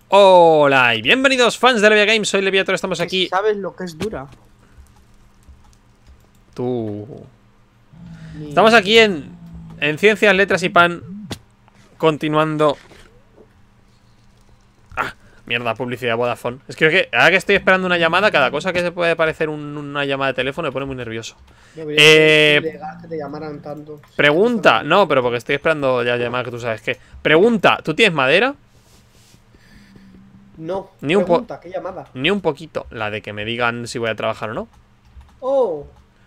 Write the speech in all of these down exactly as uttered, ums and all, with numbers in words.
Hola y bienvenidos fans de Levia Games, soy Leviator, estamos aquí. ¿Sabes lo que es dura? Tú. Ni... Estamos aquí en, en Ciencias, Letras y Pan. Continuando. Ah, mierda, publicidad Vodafone. Es que, que ahora que estoy esperando una llamada, cada cosa que se puede parecer un, una llamada de teléfono me pone muy nervioso. Eh, que te llamaran tanto. pregunta, no, pero porque estoy esperando ya llamada que tú sabes que. Pregunta, ¿tú tienes madera? No, Ni un, po pregunta, ¿qué llamada? ni un poquito, la de que me digan si voy a trabajar o no. Oh.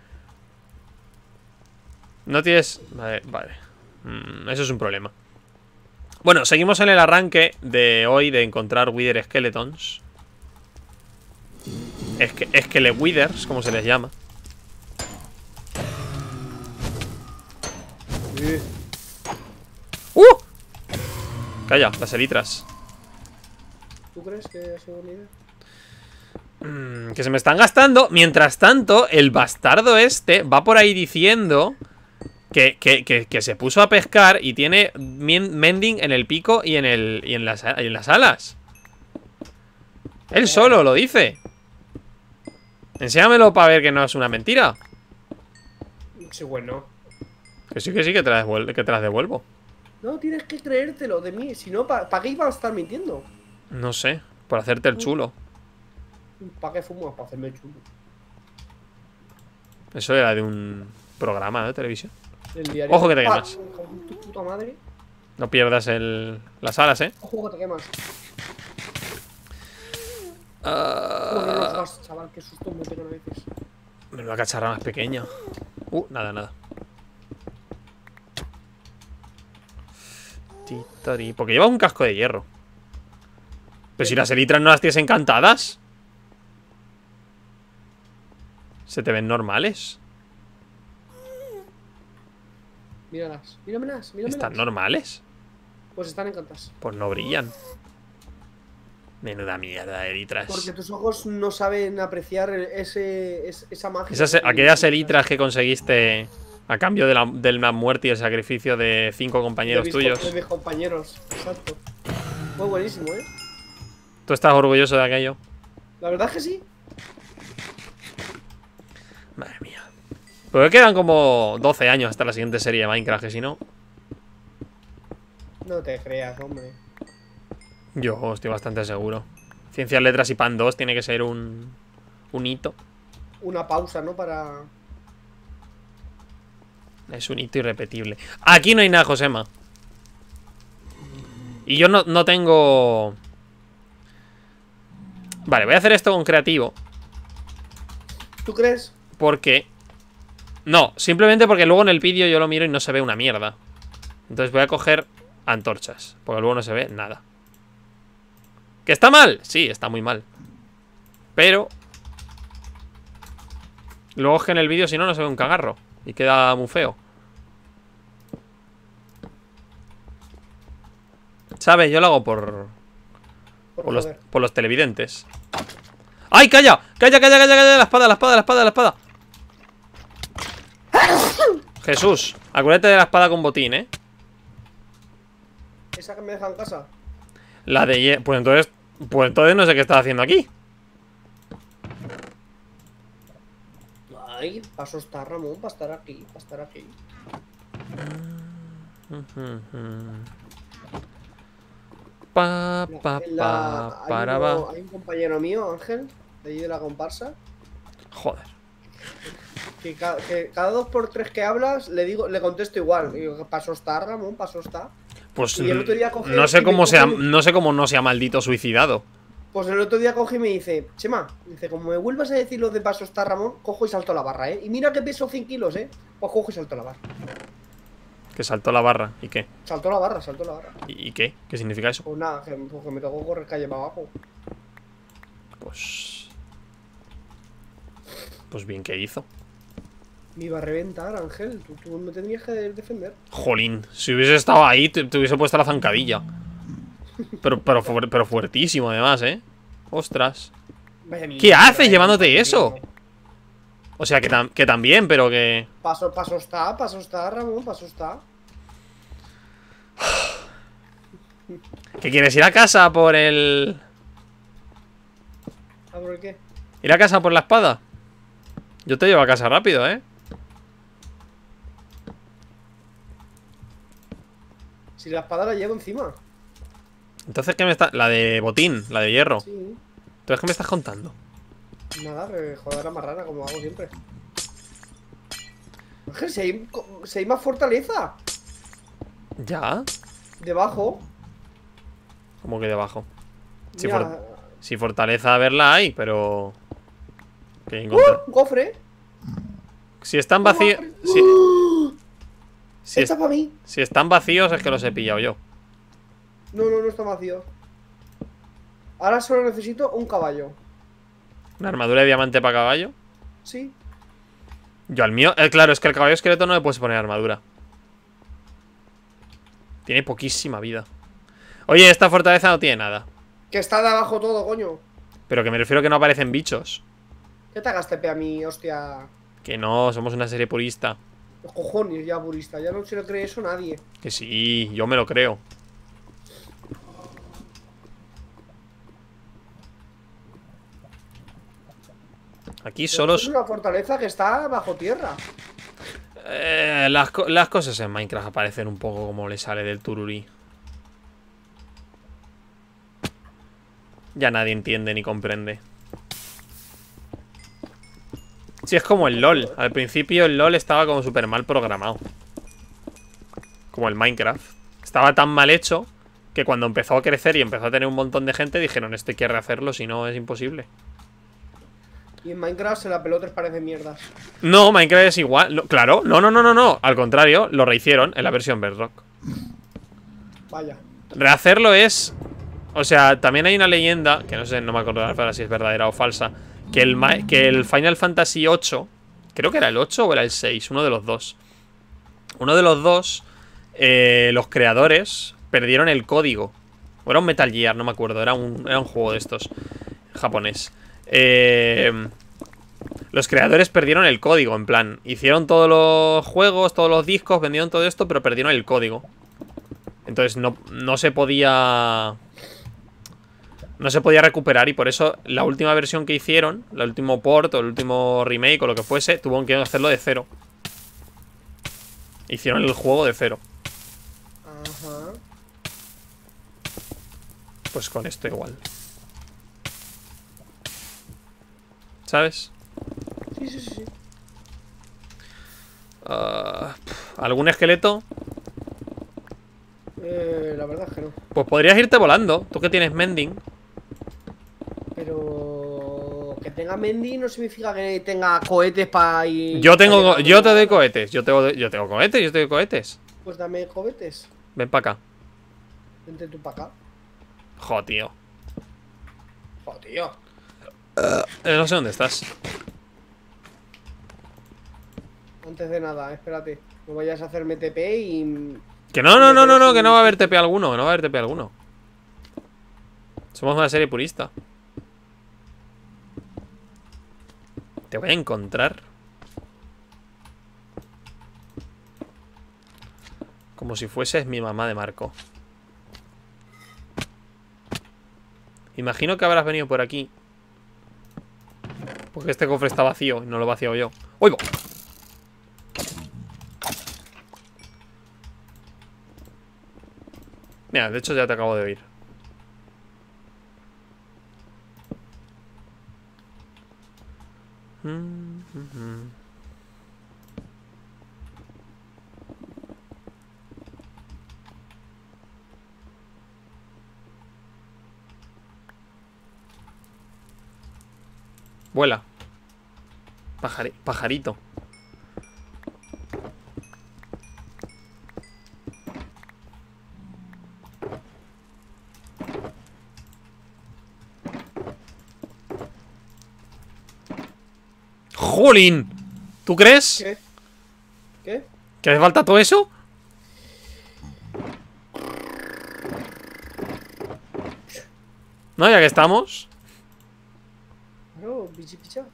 No tienes... Vale, vale. Mm, eso es un problema. Bueno, seguimos en el arranque de hoy de encontrar Wither Skeletons. Es que Skele Withers, como se les llama. Sí. ¡Uh! Calla, las elitras. ¿Tú crees que ha sido buena idea? Mm, que se me están gastando. Mientras tanto, el bastardo este va por ahí diciendo que, que, que, que se puso a pescar y tiene mending en el pico y en, el, y en, las, y en las alas. Él solo lo dice. Enséñamelo para ver que no es una mentira. Sí, bueno. Que sí, que sí, que te las devuelvo. Que te las devuelvo. No, tienes que creértelo de mí. Si no, ¿para pa qué iban a estar mintiendo? No sé, por hacerte el chulo. ¿Para qué fumas? Para hacerme el chulo. Eso era de un programa de televisión. El diario. Ojo que te quemas. Tu puta madre. No pierdas el, las alas, eh. Ojo que te quemas. Uh... No los gas, chaval, qué susto me pegan a veces. Menuda cacharra más pequeña. Uh, nada, nada. Titari. Porque llevas un casco de hierro. Pero si las elitras no las tienes encantadas. Se te ven normales. Míralas, míramelas, míramelas. ¿Están normales? Pues están encantadas. Pues no brillan. Menuda mierda de elitras. Porque tus ojos no saben apreciar ese, ese esa magia. Esas, aquellas elitras que conseguiste a cambio de la, de la muerte y el sacrificio de cinco compañeros de mis, tuyos. De mis compañeros, exacto. Muy buenísimo, ¿eh? ¿Tú estás orgulloso de aquello? La verdad es que sí. Madre mía. Pero quedan como doce años hasta la siguiente serie de Minecraft, que si no... No te creas, hombre. Yo estoy bastante seguro. Ciencias, Letras y Pan dos tiene que ser un... un hito. Una pausa, ¿no? Para... Es un hito irrepetible. Aquí no hay nada, Josema. Y yo no, no tengo... Vale, voy a hacer esto con creativo. ¿Tú crees? Porque... No, simplemente porque luego en el vídeo yo lo miro y no se ve una mierda. Entonces voy a coger antorchas, porque luego no se ve nada. ¿Que está mal? Sí, está muy mal. Pero... Luego es que en el vídeo si no, no se ve un cagarro. Y queda muy feo. ¿Sabes? Yo lo hago por... Por, Por los, joder. por los televidentes. ¡Ay, calla! ¡Calla, calla, calla, calla! La espada, la espada, la espada, la espada. Jesús, acuérdate de la espada con botín, ¿eh? ¿Esa que me deja en casa? La de... Ye- Pues entonces... Pues entonces no sé qué estás haciendo aquí. Ay, paso está, Ramón, para estar aquí, para estar aquí. Pa, pa, En pa, la- hay, para, uno- va. hay un compañero mío, Ángel, de allí de la comparsa, Joder. que, ca- que cada dos por tres que hablas le digo, le contesto igual. Digo, paso está, Ramón, paso está. Pues Y el otro día coge no y sé me cómo coge sea, mi- no sé cómo no sea maldito suicidado. Pues el otro día coge y me dice, Chema, dice, como me vuelvas a decir lo de paso está, Ramón, cojo y salto la barra, ¿eh? Y mira que peso cien kilos, ¿eh? Pues cojo y salto la barra. Que saltó la barra. ¿Y qué? Saltó la barra, saltó la barra. ¿Y, y qué? ¿Qué significa eso? Pues nada, que, pues que me tocó correr calle para abajo. Pues... Pues bien que hizo. Me iba a reventar, Ángel. Tú, tú me tendrías que defender. Jolín, si hubiese estado ahí, te, te hubiese puesto la zancadilla. Pero, pero, fu- pero fuertísimo además, ¿eh? Ostras. Vaya mierda, ¿Qué haces vaya llevándote mierda. eso? O sea, que, tam- que también, pero que... Paso, paso está, paso está, Ramón, paso está. ¿Qué quieres? ¿Ir a casa por el...? ¿A por qué? ¿Ir a casa por la espada? Yo te llevo a casa rápido, ¿eh? Si la espada la llevo encima. Entonces, ¿qué me está...? La de botín, la de hierro. Sí. Entonces, ¿qué me estás contando? Nada, que joder a más rara, como hago siempre. Ángel, si hay, si hay más fortaleza. ¿Ya? Debajo. ¿Cómo que debajo? Si, Mira. for- si fortaleza a verla hay, pero... ¿Qué ¡Uh! encontrar? Un cofre. Si están vacíos... Si, ¡Uh! si, Está es- para mí. si están vacíos es que los he pillado yo. No, no, no está vacío. Ahora solo necesito un caballo. ¿Una armadura de diamante para caballo? Sí. Yo al mío... eh, claro, es que el caballo esqueleto no le puedes poner armadura. Tiene poquísima vida. Oye, esta fortaleza no tiene nada. Que está de abajo todo, coño. Pero que me refiero que no aparecen bichos. ¿Qué te hagas tepe a mí, hostia? Que no, somos una serie purista. Los cojones ya, purista. Ya no se lo cree eso nadie. Que sí, yo me lo creo. Aquí solo... Es una fortaleza que está bajo tierra. Eh, las, co- las cosas en Minecraft aparecen un poco como le sale del tururí. Ya nadie entiende ni comprende. Sí, es como el LOL. Al principio el LOL estaba como súper mal programado. Como el Minecraft. Estaba tan mal hecho que cuando empezó a crecer y empezó a tener un montón de gente, dijeron, este hay que rehacerlo, si no es imposible. Y en Minecraft se la peló tres pares de mierdas. No, Minecraft es igual. No, claro, no, no, no, no, no. Al contrario, lo rehicieron en la versión Bedrock. Vaya. Rehacerlo es... O sea, también hay una leyenda, que no sé, no me acuerdo ahora si es verdadera o falsa, que el, Ma- que el Final Fantasy ocho, creo que era el ocho o era el seis, uno de los dos. Uno de los dos, eh, los creadores perdieron el código. O era un Metal Gear, no me acuerdo, era un, era un juego de estos, japonés. Eh... Los creadores perdieron el código, en plan, hicieron todos los juegos, todos los discos, vendieron todo esto, pero perdieron el código. Entonces no, no se podía... No se podía recuperar y por eso la última versión que hicieron, el último port o el último remake o lo que fuese, tuvieron que hacerlo de cero. Hicieron el juego de cero. Ajá. Pues con esto igual. ¿Sabes? Sí, sí, sí, sí. Ah, pf, ¿algún esqueleto? Eh, la verdad es que no. Pues podrías irte volando. Tú que tienes mending. Pero que tenga Mendy no significa que tenga cohetes para ir. Yo tengo, pa' llegar yo te a- doy cohetes. Yo tengo, yo tengo cohetes, yo te doy cohetes. Pues dame cohetes. Ven para acá. Vente tú para acá. Jo, tío. Oh, tío. Eh, no sé dónde estás. Antes de nada, espérate. No vayas a hacerme T P y. Que no, no, no, no, no, que no va a haber T P alguno. Que no va a haber T P alguno. Somos una serie purista. Te voy a encontrar. Como si fueses mi mamá de Marco. Imagino que habrás venido por aquí. Porque este cofre está vacío y no lo he vaciado yo. ¡Oigo! Mira, de hecho ya te acabo de oír. Mm, mm, mm. Vuela. Pajari- pajarito. ¡Jolín! ¿Tú crees ¿Qué? ¿Qué? que hace falta todo eso? No, ya que estamos. Claro, pichi picha.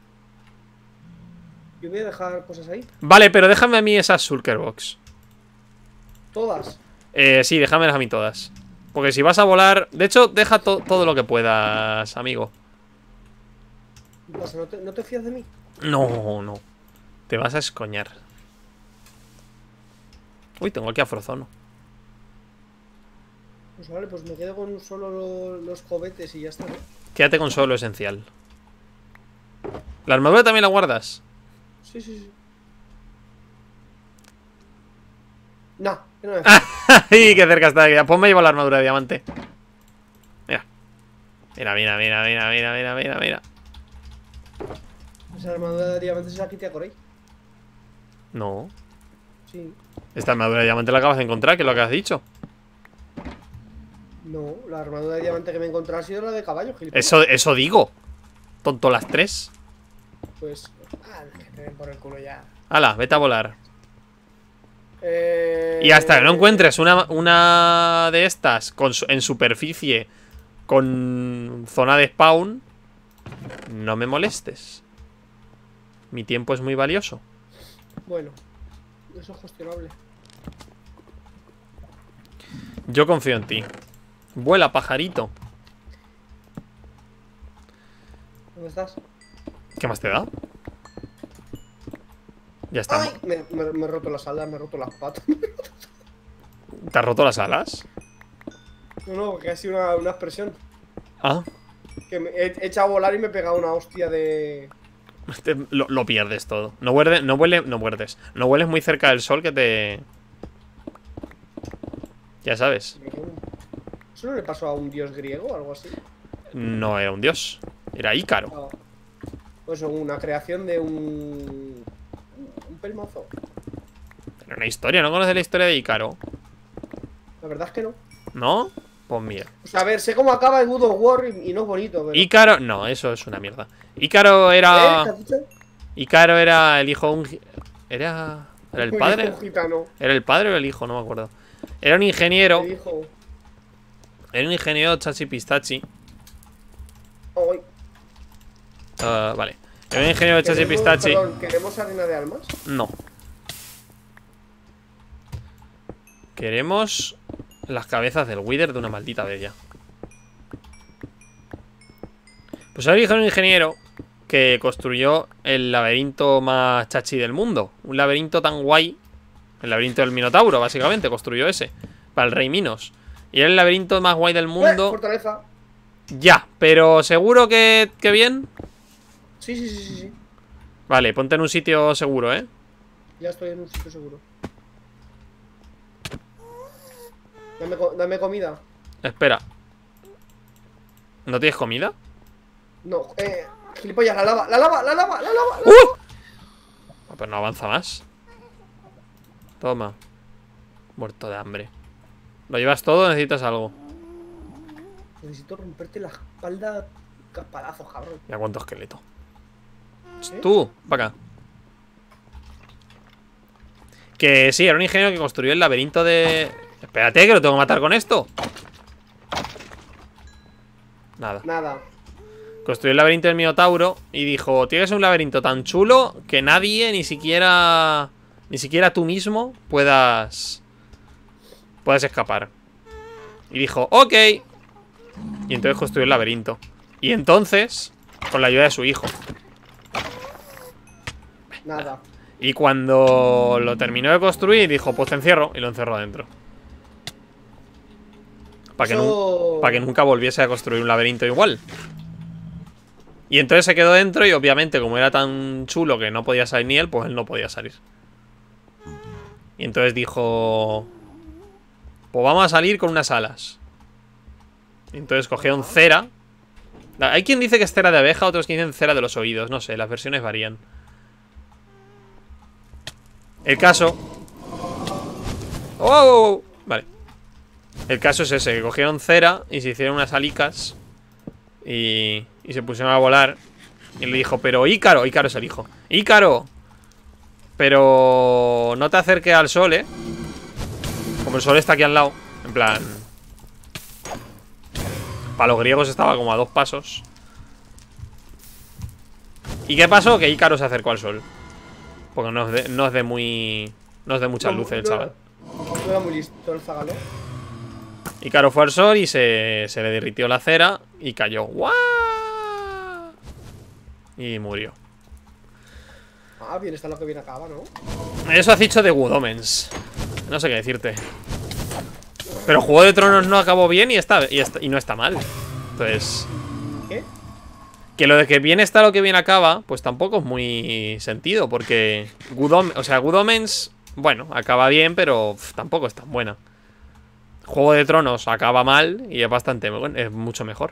Yo voy a dejar cosas ahí. Vale, pero déjame a mí esas Shulker Box. Todas. Eh, sí, déjamelas a mí todas. Porque si vas a volar... De hecho, deja to todo lo que puedas, amigo. ¿Qué pasa? ¿No te, ¿No te fías de mí? No, no. Te vas a escoñar. Uy, tengo aquí a Frozono. Pues vale, pues me quedo con solo lo, los cohetes y ya está, ¿no? Quédate con solo lo esencial. ¿La armadura también la guardas? Sí, sí, sí. No, que no me ¡Ay, qué cerca está! Ya, ponme llevo la armadura de diamante. Mira. Mira, mira, mira, mira, mira, mira, mira, mira. Esa armadura de diamantes se la quité a Corey. No. Sí. Esta armadura de diamante la acabas de encontrar, que es lo que has dicho. No, la armadura de diamante que me he encontrado ha sido la de caballo, gilipollas. Eso, eso digo. Tonto las tres. Pues... Ah, que te den por el culo ya. Hala, vete a volar. Eh... Y hasta que no encuentres una, una de estas con, su- en superficie con zona de spawn, no me molestes. Mi tiempo es muy valioso. Bueno, eso es cuestionable. Yo confío en ti. Vuela, pajarito. ¿Dónde estás? ¿Qué más te da? Ya está. ¡Ay! Me, me- me he roto las alas, me he roto las patas. ¿Te has roto las alas? No, no, que ha sido una, una expresión. Ah, Que me he, he echado a volar y me he pegado una hostia de... te- lo, lo pierdes todo. No huerde, no huele, no huerdes. No hueles muy cerca del sol que te... Ya sabes. ¿Eso no le pasó a un dios griego o algo así? No era un dios. Era Ícaro. Ah, pues una creación de un... Un pelmazo. Era una historia. ¿No conoces la historia de Ícaro? La verdad es que no. ¿No? Pues mira. O sea, a ver, sé cómo acaba el God of War y, y no es bonito, pero... Ícaro... No, eso es una mierda. Ícaro ¿Eh? era... ¿Qué has dicho? Ícaro era el hijo de un... gi- Era... ¿Era el Un padre? hijo gitano. ¿Era el padre o el hijo? No me acuerdo. Era un ingeniero. Me dijo... Era un ingeniero chachi pistachi. Ay, Ah, vale. Era un ingeniero chachi queremos- pistachi. Perdón, ¿queremos arena de almas? No. Queremos las cabezas del Wither de una maldita bella. Pues ahora dijo un ingeniero que construyó el laberinto más chachi del mundo. Un laberinto tan guay. El laberinto del Minotauro, básicamente. Construyó ese. Para el rey Minos. Y era el laberinto más guay del Eh, mundo. fortaleza. Ya, pero seguro que, que bien. Sí, sí, sí, sí, sí. Vale, ponte en un sitio seguro, ¿eh? Ya estoy en un sitio seguro. Dame, co- dame comida. Espera. ¿No tienes comida? No, eh... Gilipollas, la lava, la lava, la lava, la lava. La... ¡Uh! Ah, pues no avanza más. Toma. Muerto de hambre. ¿Lo llevas todo o necesitas algo? Necesito romperte la espalda caspadazos, cabrón. Mira cuánto esqueleto. ¿Eh? Tú, para acá. Que sí, era un ingeniero que construyó el laberinto de... Espérate, que lo tengo que matar con esto. Nada. Nada. Construyó el laberinto del Minotauro y dijo: tienes un laberinto tan chulo que nadie, ni siquiera... Ni siquiera tú mismo puedas... Puedas escapar. Y dijo: ok. Y entonces construyó el laberinto. Y entonces, con la ayuda de su hijo. Nada. Y cuando lo terminó de construir, dijo: pues te encierro. Y lo encerró adentro. Para que, Eso- nu- pa' que nunca volviese a construir un laberinto igual. Y entonces se quedó dentro y obviamente como era tan chulo que no podía salir ni él, pues él no podía salir. Y entonces dijo: pues vamos a salir con unas alas. Y entonces cogieron cera. Hay quien dice que es cera de abeja, otros que dicen cera de los oídos. No sé, las versiones varían. El caso... ¡Oh! oh, oh! Vale. El caso es ese, que cogieron cera y se hicieron unas alicas. Y, y se pusieron a volar. Y le dijo: pero Ícaro, Ícaro es el hijo. Ícaro, pero no te acerques al sol, ¿eh? Como el sol está aquí al lado. En plan... Para los griegos estaba como a dos pasos. ¿Y qué pasó? Que Ícaro se acercó al sol. Porque no es de, no es de muy... No es de muchas No, luces el no, chaval. No era muy listo el zagalo. Y Caro fue al sol y se, se le derritió la cera y cayó. ¡Guau! Y murió. Ah, bien está lo que viene acaba, ¿no? Eso has dicho de Good Omens. No sé qué decirte. Pero Juego de Tronos no acabó bien y, está, y, está, y no está mal. Entonces... ¿Qué? Que lo de que bien está lo que bien acaba, pues tampoco es muy sentido. Porque Good Omens, o sea, Good Omens, bueno, acaba bien, pero pff, tampoco es tan buena. Juego de Tronos acaba mal y es bastante, bueno, es mucho mejor.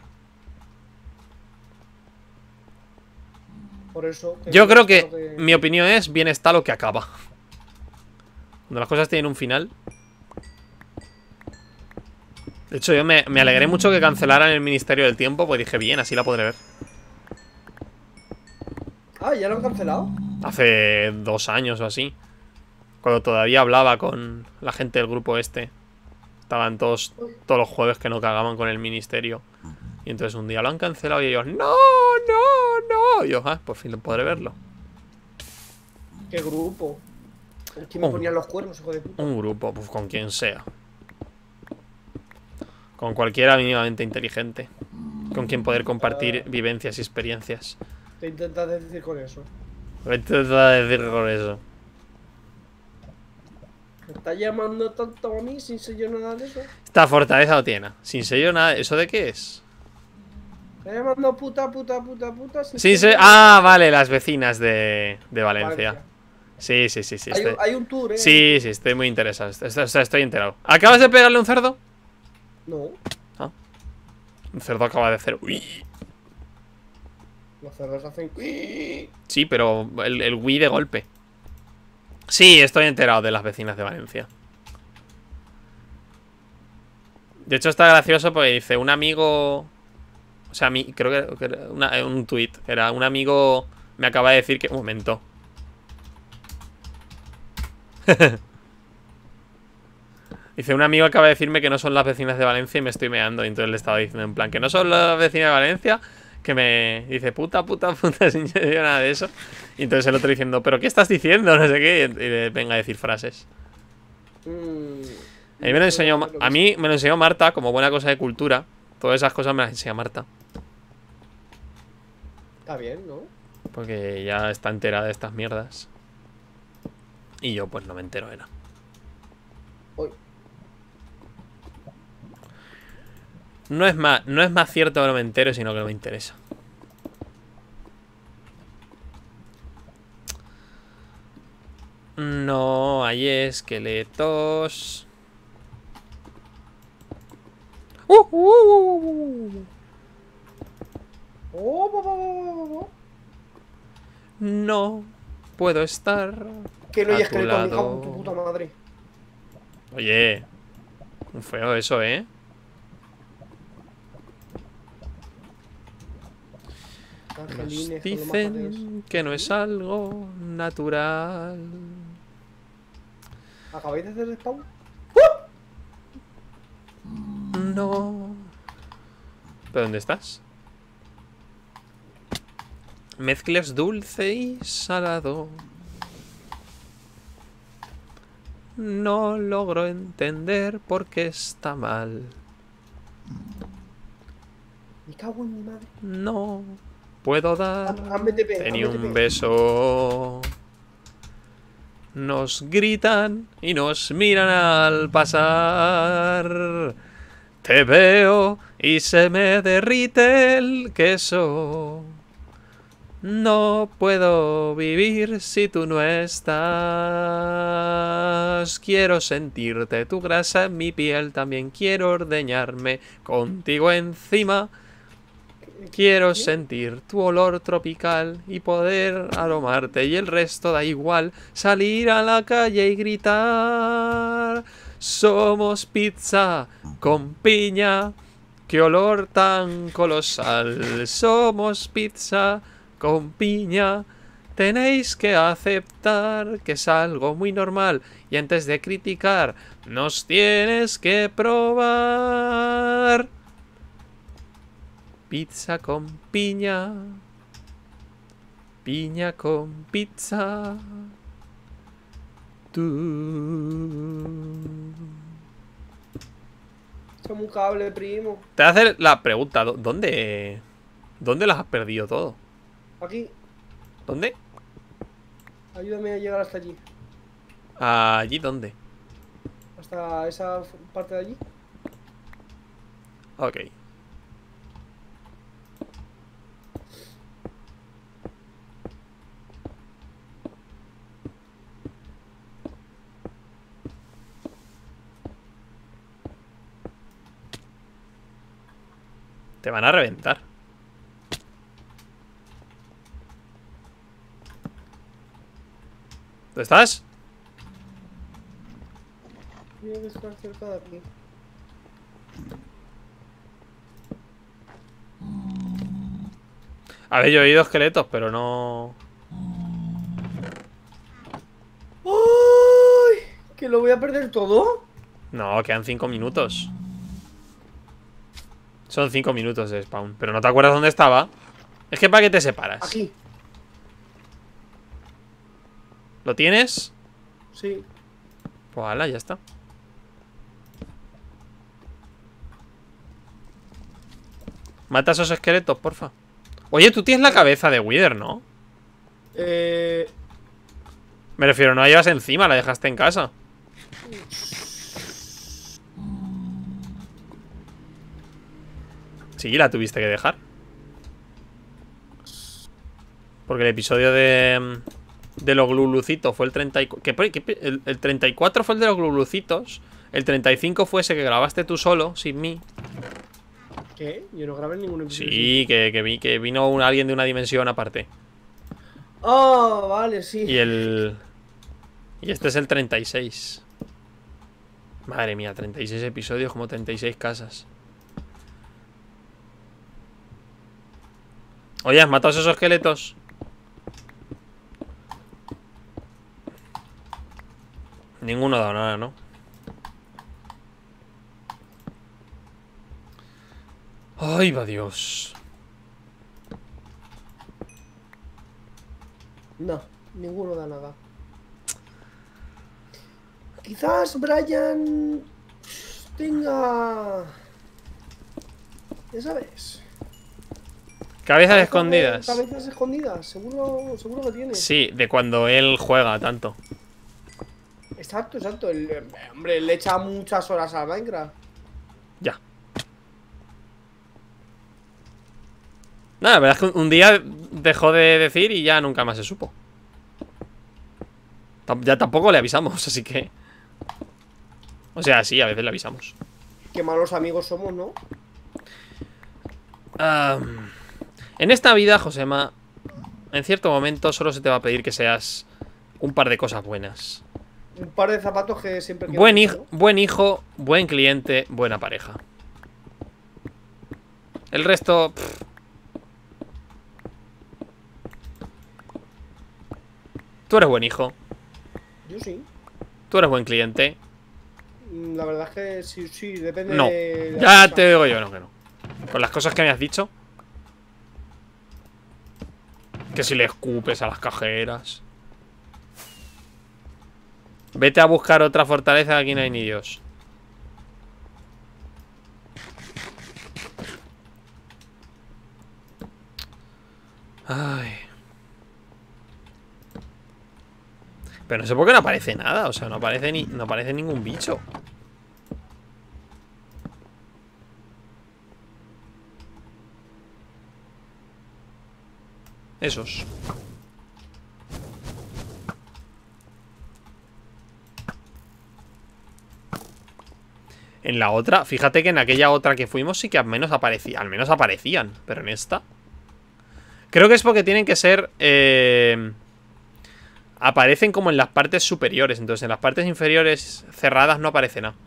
Por eso. Que Yo creo que, que mi opinión es, bien está lo que acaba. Cuando las cosas tienen un final. De hecho, yo me, me alegré mucho que cancelaran el Ministerio del Tiempo, pues dije, bien, así la podré ver. Ah, ¿ya lo han cancelado? Hace dos años o así. Cuando todavía hablaba con la gente del grupo este. Estaban todos, todos los jueves que no cagaban con el ministerio. Y entonces un día lo han cancelado y ellos, no, no, no. Y yo, ah, por fin podré verlo. ¿Qué grupo? ¿Con quién me Un- ponían los cuernos, hijo de puta? Un grupo, pues con quien sea. Con cualquiera mínimamente inteligente. Con quien poder compartir Ah. vivencias y experiencias. ¿Qué intentas decir con eso? ¿Qué te va a decir con eso? ¿Me estás llamando tonto a mí sin ser yo nada de eso? Esta fortaleza no tiene. Sin sello nada. ¿Eso de qué es? ¿Me estás llamando puta, puta, puta, puta? Sin Sin ser se- yo Ah, nada? vale, las vecinas de, de Valencia. Valencia. Sí, sí, sí, sí. Hay, Estoy... un, hay un tour, ¿eh? Sí, sí, estoy muy interesado. Estoy, estoy- estoy enterado. ¿Acabas de pegarle un cerdo? No, Un cerdo acaba de hacer. Uy. los cerdos hacen... Sí, pero el, el Wii de golpe. Sí, estoy enterado de las vecinas de Valencia. De hecho, está gracioso porque dice un amigo. O sea, mi, creo que, que era una- un tuit. Era un amigo. Me acaba de decir que. Un momento. Dice, un amigo acaba de decirme que no son las vecinas de Valencia y me estoy meando. Y entonces le estaba diciendo en plan, que no son las vecinas de Valencia. Que me dice, puta, puta, puta, sin yo digo nada de eso. Y entonces el otro diciendo, ¿pero qué estás diciendo? No sé qué. Y le venga a decir frases. Mm, A mí me lo no sé enseñó, lo que a mí me lo enseñó Marta como buena cosa de cultura. Todas esas cosas me las enseña Marta. Está bien, ¿no? Porque ya está enterada de estas mierdas. Y yo pues no me entero, era. Uy. No es más, no es más cierto que no me entero, sino que no me interesa. No hay esqueletos. Uh, uh, uh, uh. Oh, bo, bo, bo, bo, bo. No puedo estar Que no hay a tu esqueleto, mi lado. tu puta madre. Oye, muy feo eso, ¿eh? Nos Angelines, con lo majo que es. dicen que no es algo natural. ¿Acabáis de hacer spawn? No. ¿Pero dónde estás? Mezclas dulce y salado. No logro entender por qué está mal. Me cago en mi madre. No puedo dar Hazme T P, ni hazme T un P. beso. Nos gritan y nos miran al pasar. Te veo y se me derrite el queso. No puedo vivir si tú no estás. Quiero sentirte tu grasa en mi piel. También quiero ordeñarme contigo encima. Quiero ¿Qué? sentir tu olor tropical y poder aromarte y el resto da igual. Salir a la calle y gritar. Somos pizza con piña. Qué olor tan colosal. Somos pizza con piña. Tenéis que aceptar que es algo muy normal. Y antes de criticar, nos tienes que probar. Pizza con piña. Piña con pizza. Tú. Como un cable, primo. Te voy a hacer la pregunta, ¿dó- ¿dónde? ¿Dónde las has perdido todo? Aquí. ¿Dónde? Ayúdame a llegar hasta allí. ¿Allí dónde? Hasta esa parte de allí. Ok. Te van a reventar. ¿Dónde estás? Tiene que estar cerca de aquí. A ver, yo he oído esqueletos, pero no... ¡Ay! ¿Que lo voy a perder todo? No, quedan cinco minutos. Son cinco minutos de spawn. Pero no te acuerdas dónde estaba. Es que para qué te separas. Aquí. ¿Lo tienes? Sí. Pues ala, ya está. Mata a esos esqueletos, porfa. Oye, tú tienes la cabeza de Wither, ¿no? Eh... Me refiero, no la llevas encima, la dejaste en casa. Sí, la tuviste que dejar. Porque el episodio de... De los glulucitos fue el treinta y cuatro. ¿Qué, qué, el, el treinta y cuatro fue el de los glulucitos. El treinta y cinco fue ese que grabaste tú solo, sin mí. ¿Qué? Yo no grabé ningún episodio. Sí, que, que, vi, que vino un, alguien de una dimensión aparte. Ah, vale, sí. Y el... Y este es el treinta y seis. Madre mía, treinta y seis episodios, como treinta y seis casas. Oye, ¿has matado a esos esqueletos? Ninguno ha dado nada, ¿no? Ay, va Dios. No, ninguno da nada. Quizás Brian tenga... Ya sabes. Cabezas Cabezas escondidas. de- Cabezas escondidas, seguro, seguro que tiene. Sí, de cuando él juega tanto. Exacto, exacto. El, eh, hombre, le echa muchas horas al Minecraft. Ya. Nada, la verdad es que un día dejó de decir y ya nunca más se supo. Tam- Ya tampoco le avisamos, así que... O sea, sí, a veces le avisamos. Qué malos amigos somos, ¿no? Am, en esta vida, Josema, en cierto momento solo se te va a pedir que seas un par de cosas buenas. Un par de zapatos que siempre quiero Buen, hacer, hijo, buen hijo, buen cliente, buena pareja. El resto... pff. Tú eres buen hijo, ¿no? Yo sí. tú eres buen cliente. Mm, La verdad es que sí, sí, depende No, de la ya cosa. te digo yo, no, que no. Con las cosas que me has dicho. Que si le escupes a las cajeras. Vete a buscar otra fortaleza, aquí no hay ni Dios. Ay. Pero no sé por qué no aparece nada. O sea, no aparece ni. No aparece ningún bicho. Esos. En la otra, fíjate que en aquella otra que fuimos sí que al menos aparecía, al menos aparecían. Pero en esta creo que es porque tienen que ser eh, aparecen como en las partes superiores. Entonces en las partes inferiores cerradas no aparece nada.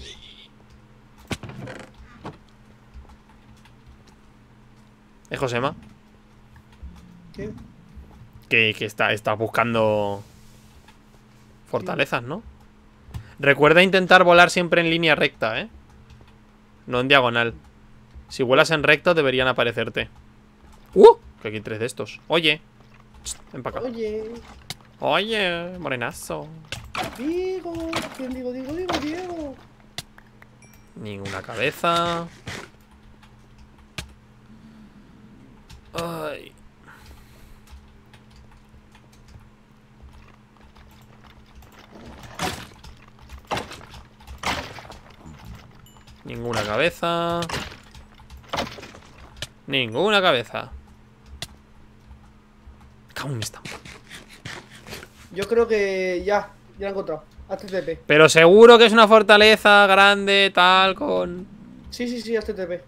¿Eh, Josema? ¿Qué? Que, que está, está buscando fortalezas, ¿no? Recuerda intentar volar siempre en línea recta, ¿eh? No en diagonal. Si vuelas en recto deberían aparecerte. ¡Uh! Que aquí hay tres de estos. Oye. Psst, ven para acá. Oye, Oye, morenazo. digo, ¿quién digo, digo, digo, Diego? Ninguna cabeza. Ay. Ninguna cabeza. Ninguna cabeza. Cago en esta. Yo creo que ya, ya lo he encontrado. H T T P. Pero seguro que es una fortaleza grande, tal, con... Sí, sí, sí, H T T P.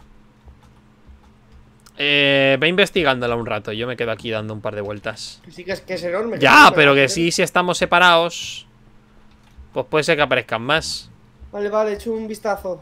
Eh, ve investigándola un rato. Yo me quedo aquí dando un par de vueltas. Que sí, que es, que es enorme. Ya, que pero que ¿eh? sí, si estamos separados, pues puede ser que aparezcan más. Vale, vale, he hecho un vistazo.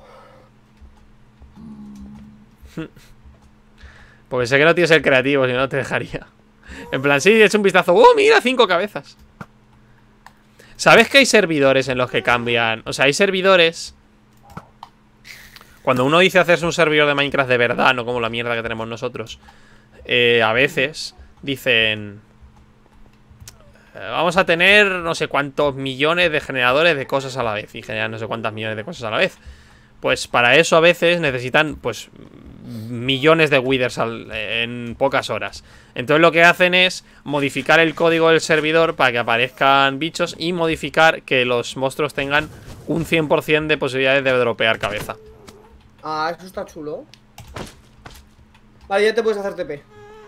Porque sé que no tienes el creativo, si no, no te dejaría. En plan, sí, he hecho un vistazo. ¡Oh, mira! Cinco cabezas. ¿Sabes que hay servidores en los que cambian? O sea, hay servidores... Cuando uno dice hacerse un servidor de Minecraft de verdad, no como la mierda que tenemos nosotros, eh, a veces dicen... eh, vamos a tener no sé cuántos millones de generadores de cosas a la vez. Y generan no sé cuántas millones de cosas a la vez. Pues para eso a veces necesitan, pues, millones de withers al, en pocas horas. Entonces lo que hacen es modificar el código del servidor para que aparezcan bichos y modificar que los monstruos tengan un cien por cien de posibilidades de dropear cabeza. Ah, eso está chulo. Vale, ya te puedes hacer T P.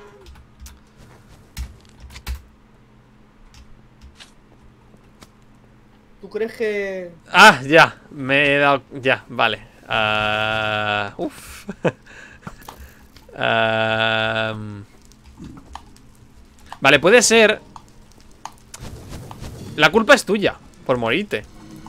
¿Tú crees que...? Ah, ya, me he dado... Ya, vale. Uh, uf. uh, vale, puede ser... La culpa es tuya, por morirte.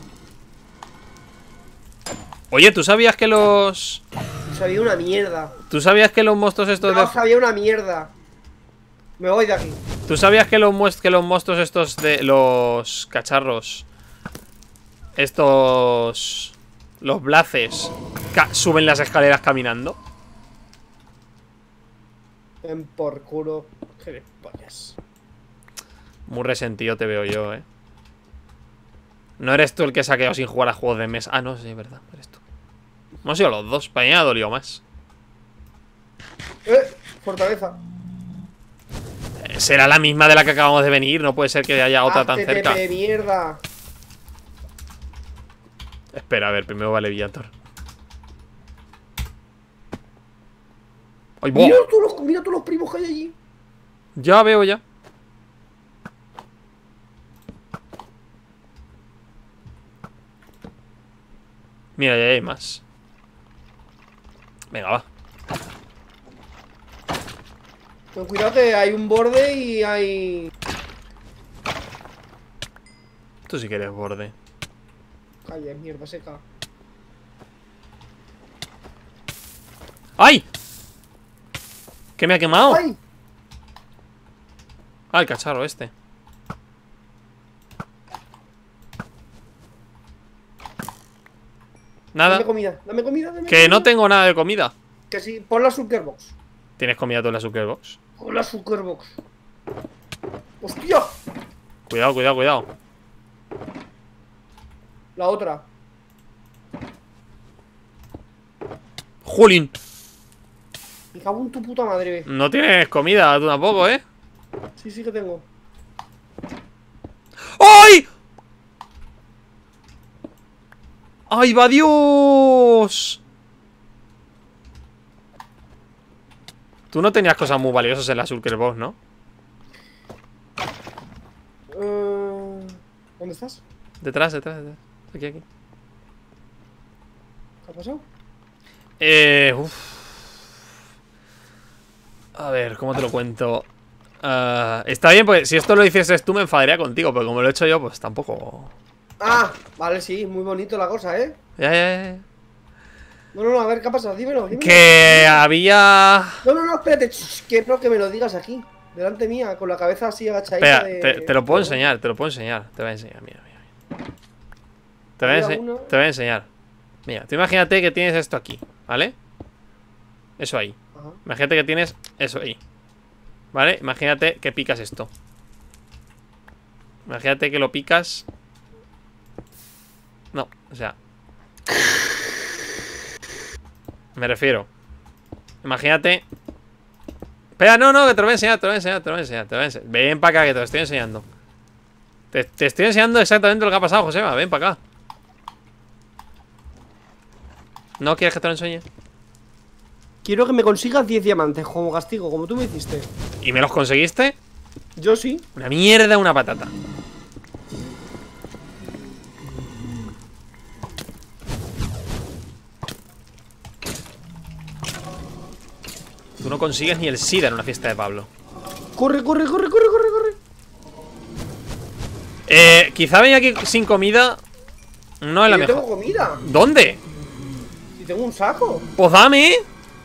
Oye, ¿tú sabías que los... Sabía una mierda. ¿Tú sabías que los monstruos estos No, de... sabía una mierda. Me voy de aquí. ¿Tú sabías que los, muest- que los monstruos estos de... Los cacharros... Estos... Los blaces... Suben las escaleras caminando? En por culo. Gilipollas. Muy resentido te veo yo, eh. No eres tú el que se ha quedado sin jugar a juegos de mesa. Ah, no, sí, es verdad, eres tú. Hemos sido los dos, para mí me ha dolido más. Eh, fortaleza. Eh, Será la misma de la que acabamos de venir. No puede ser que haya otra tan H T T P, cerca. mierda. Espera, a ver, primero vale Villator. ¡Ay, boh! Mira todos los, mira todos los primos que hay allí. Ya veo ya. Mira, ya hay más. Venga, va. Ten cuidado que hay un borde y hay... Tú sí que eres borde. Calla, mierda seca. ¡Ay! ¿Qué me ha quemado? ¡Ay! Ah, el cacharro este. Nada. Dame comida, dame comida, dame Que comida. no tengo nada de comida. Que sí, pon la Zuckerbox. ¿Tienes comida tú en la Zuckerbox? Pon la Zuckerbox. ¡Hostia! Cuidado, cuidado, cuidado. La otra. ¡Julín! Me cago en tu puta madre. No tienes comida tú tampoco, ¿eh? Sí, sí que tengo. ¡Ay! ¡Ay, va Dios! Tú no tenías cosas muy valiosas en la Zuckerbox, ¿no? Uh, ¿Dónde estás? Detrás, detrás, detrás. Aquí, aquí. ¿Qué ha pasado? Eh, uf. A ver, ¿cómo te lo cuento? Uh, está bien, porque si esto lo hicieses tú me enfadaría contigo, pero como lo he hecho yo, pues tampoco... Ah, vale, sí, muy bonito la cosa, ¿eh? Ya, ya, ya. No, no, no, a ver, ¿qué ha pasado? Dímelo, dímelo. Que había... No, no, no, espérate, ch, que no que me lo digas aquí, delante mía, con la cabeza así agachadita. Espera, de... te, te lo puedo enseñar, te lo puedo enseñar. Te voy a enseñar, mira, mira, mira. Te voy a, Había ense- uno. te voy a enseñar. Mira, tú imagínate que tienes esto aquí, ¿vale? Eso ahí. Ajá. Imagínate que tienes eso ahí, ¿vale? Imagínate que picas esto. Imagínate que lo picas. No, o sea. Me refiero. Imagínate. Espera, no, no, que te lo voy a enseñar, te lo voy a enseñar, te lo voy a enseñar, te lo voy a enseñar. Ven para acá, que te lo estoy enseñando. Te, te estoy enseñando exactamente lo que ha pasado, Josema. Ven para acá. ¿No quieres que te lo enseñe? Quiero que me consigas diez diamantes como castigo, como tú me hiciste. ¿Y me los conseguiste? Yo sí. Una mierda, una patata. Tú no consigues ni el SIDA en una fiesta de Pablo. Corre, corre, corre, corre, corre, corre. Eh, quizá venga aquí sin comida. No es la Yo mejor. tengo comida. ¿Dónde? Si tengo un saco. Pues dame.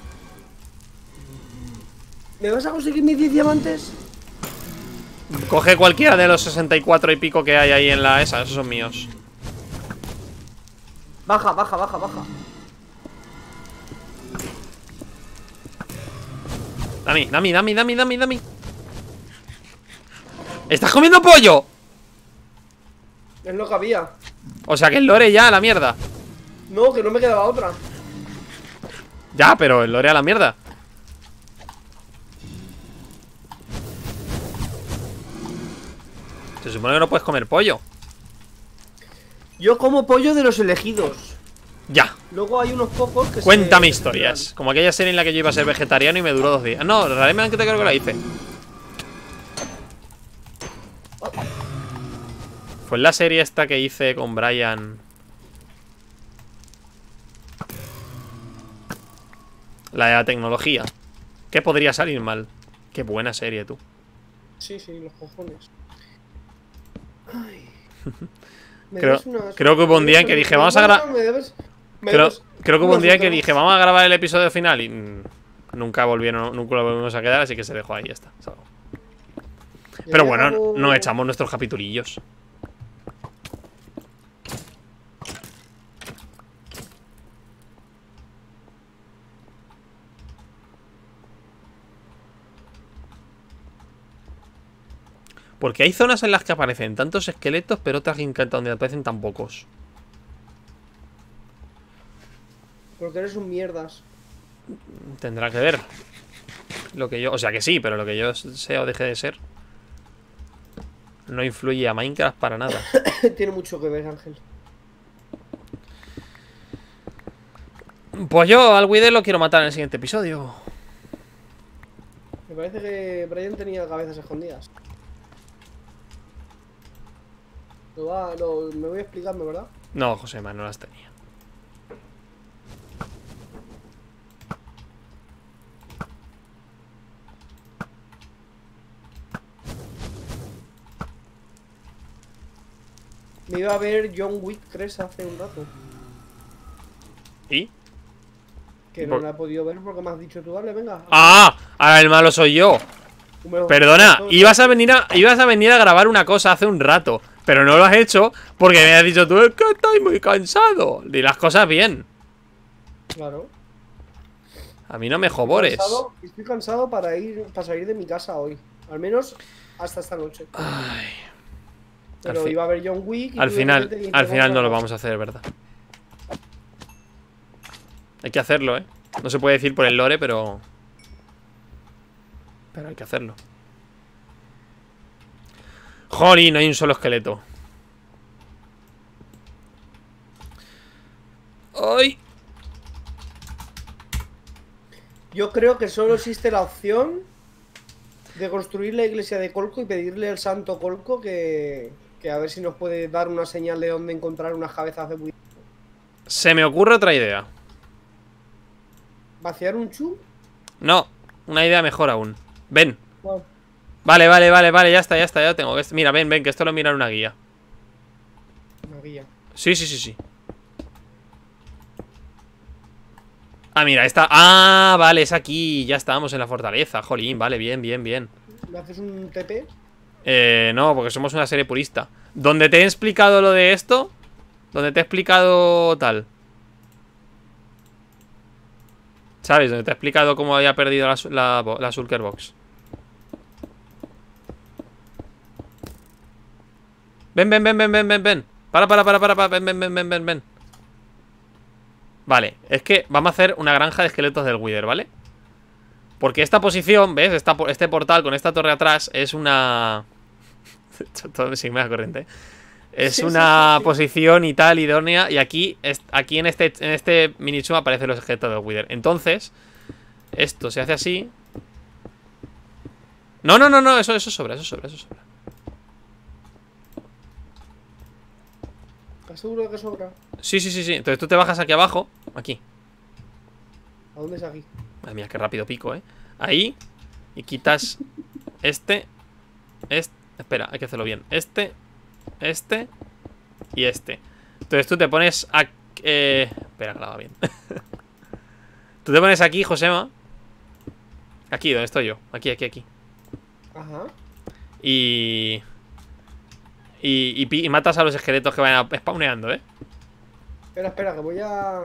¿Me vas a conseguir mis diez diamantes? Coge cualquiera de los sesenta y cuatro y pico que hay ahí en la esa. Esos son míos. Baja, baja, baja, baja. Dame, dame, dame, dame, dame, dame. ¡Estás comiendo pollo! Es lo que había. O sea que el lore ya a la mierda. No, que no me quedaba otra. Ya, pero el lore a la mierda. Se supone que no puedes comer pollo. Yo como pollo de los elegidos. Ya. Luego hay unos pocos que Cuéntame se... historias. Como aquella serie en la que yo iba a ser vegetariano y me duró dos días. No, realmente creo que la hice. Fue en la serie esta que hice con Brian. La de la tecnología. ¿Qué podría salir mal? Qué buena serie, tú. Sí, sí, los cojones. Ay. ¿Me Creo, debes unas- creo que hubo un me día en debes- que dije, me vamos a debes- grabar. me debes- me Creo, debes creo que hubo un unos día en que otros. dije, vamos a grabar el episodio final y mm, nunca volvieron, nunca lo volvimos a quedar, así que se dejó ahí, ya está. Salgo. Y Pero ahí bueno, acabo- nos echamos nuestros capitulillos. Porque hay zonas en las que aparecen tantos esqueletos, pero otras en que- donde aparecen tan pocos. Porque eres un mierdas. Tendrá que ver. Lo que yo. O sea que sí, pero lo que yo sea o deje de ser no influye a Minecraft para nada. Tiene mucho que ver, Ángel. Pues yo al Wither lo quiero matar en el siguiente episodio. Me parece que Brian tenía cabezas escondidas. Lo va, lo- me voy a explicarme, ¿verdad? No, Josema, no las tenía. Me iba a ver John Wick tres hace un rato. ¿Y? Que ¿Y no por- la he podido ver porque me has dicho tú, dale, venga. ¡Ah! Ahora el malo soy yo. Tú me lo- Perdona, todo- ibas a venir a, ibas a venir a grabar una cosa hace un rato, pero no lo has hecho porque me has dicho tú, es que estoy muy cansado. Di las cosas bien. Claro. A mí no me jobores. Cansado- estoy cansado para ir para salir de mi casa hoy. Al menos hasta esta noche. Ay, Pero al fi- iba a ver John Wick y al tuve final, que meter- al final no lo otra vamos a hacer, ¿verdad? Hay que hacerlo, ¿eh? No se puede decir por el lore, pero... Pero hay que hacerlo. Jolín, no hay un solo esqueleto. ¡Ay! Yo creo que solo existe la opción de construir la iglesia de Colco y pedirle al santo Colco que, que a ver si nos puede dar una señal de dónde encontrar unas cabezas de buitre. Se me ocurre otra idea. ¿Vaciar un chu? No, una idea mejor aún. Ven. Wow. Vale, vale, vale, vale, ya está, ya está, ya lo tengo. Mira, ven, ven, que esto lo mira en una guía. Una guía. Sí, sí, sí, sí. Ah, mira, está. Ah, vale, es aquí. Ya estábamos en la fortaleza. Jolín, vale, bien, bien, bien. ¿Me haces un T P? Eh, no, porque somos una serie purista. Donde te he explicado lo de esto, donde te he explicado tal. ¿Sabes? Donde te he explicado cómo había perdido la, su- la, bo- la Shulker Box. Ven, ven, ven, ven, ven, ven, ven. Para, para, para, para, para, ven, ven, ven, ven, ven, ven. Vale, es que vamos a hacer una granja de esqueletos del Wither, ¿vale? Porque esta posición, ¿ves? Esta, este portal con esta torre atrás es una... Todo sin me da corriente. Es Sí, una sí, sí, sí. posición y tal, idónea. Y aquí, es, aquí en este, en este minichum aparecen los esqueletos del Wither. Entonces, esto se hace así. No, no, no, no, eso, eso sobra, eso sobra, eso sobra. ¿Estás seguro de que sobra? Sí, sí, sí, sí. Entonces tú te bajas aquí abajo. Aquí. ¿A dónde es aquí? Madre mía, qué rápido pico, ¿eh? Ahí. Y quitas este. Este. Espera, hay que hacerlo bien. Este. Este. Y este. Entonces tú te pones aquí. Eh... Espera, que lo haga bien. Tú te pones aquí, Josema. Aquí, donde estoy yo. Aquí, aquí, aquí. Ajá. Y... Y, y, y matas a los esqueletos que vayan spawneando, ¿eh? Espera, espera, que voy a...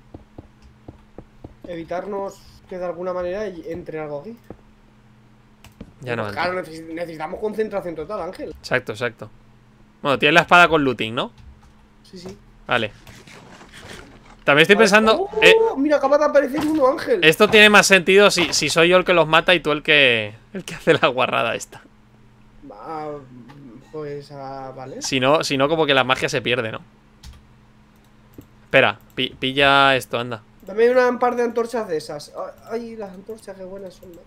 evitarnos que de alguna manera entre algo aquí. Ya no. Pues claro, neces necesitamos concentración total, Ángel. Exacto, exacto. Bueno, tienes la espada con looting, ¿no? Sí, sí. Vale. También estoy pensando... ¡Oh! Eh, Mira, acaba de aparecer uno, Ángel. esto tiene más sentido si, si soy yo el que los mata y tú el que... El que hace la guarrada esta. Ah, pues, ah, vale. Si no, si no, como que la magia se pierde, ¿no? Espera, pi pilla esto, anda. Dame una, un par de antorchas de esas. Ay, las antorchas, qué buenas son, ¿no?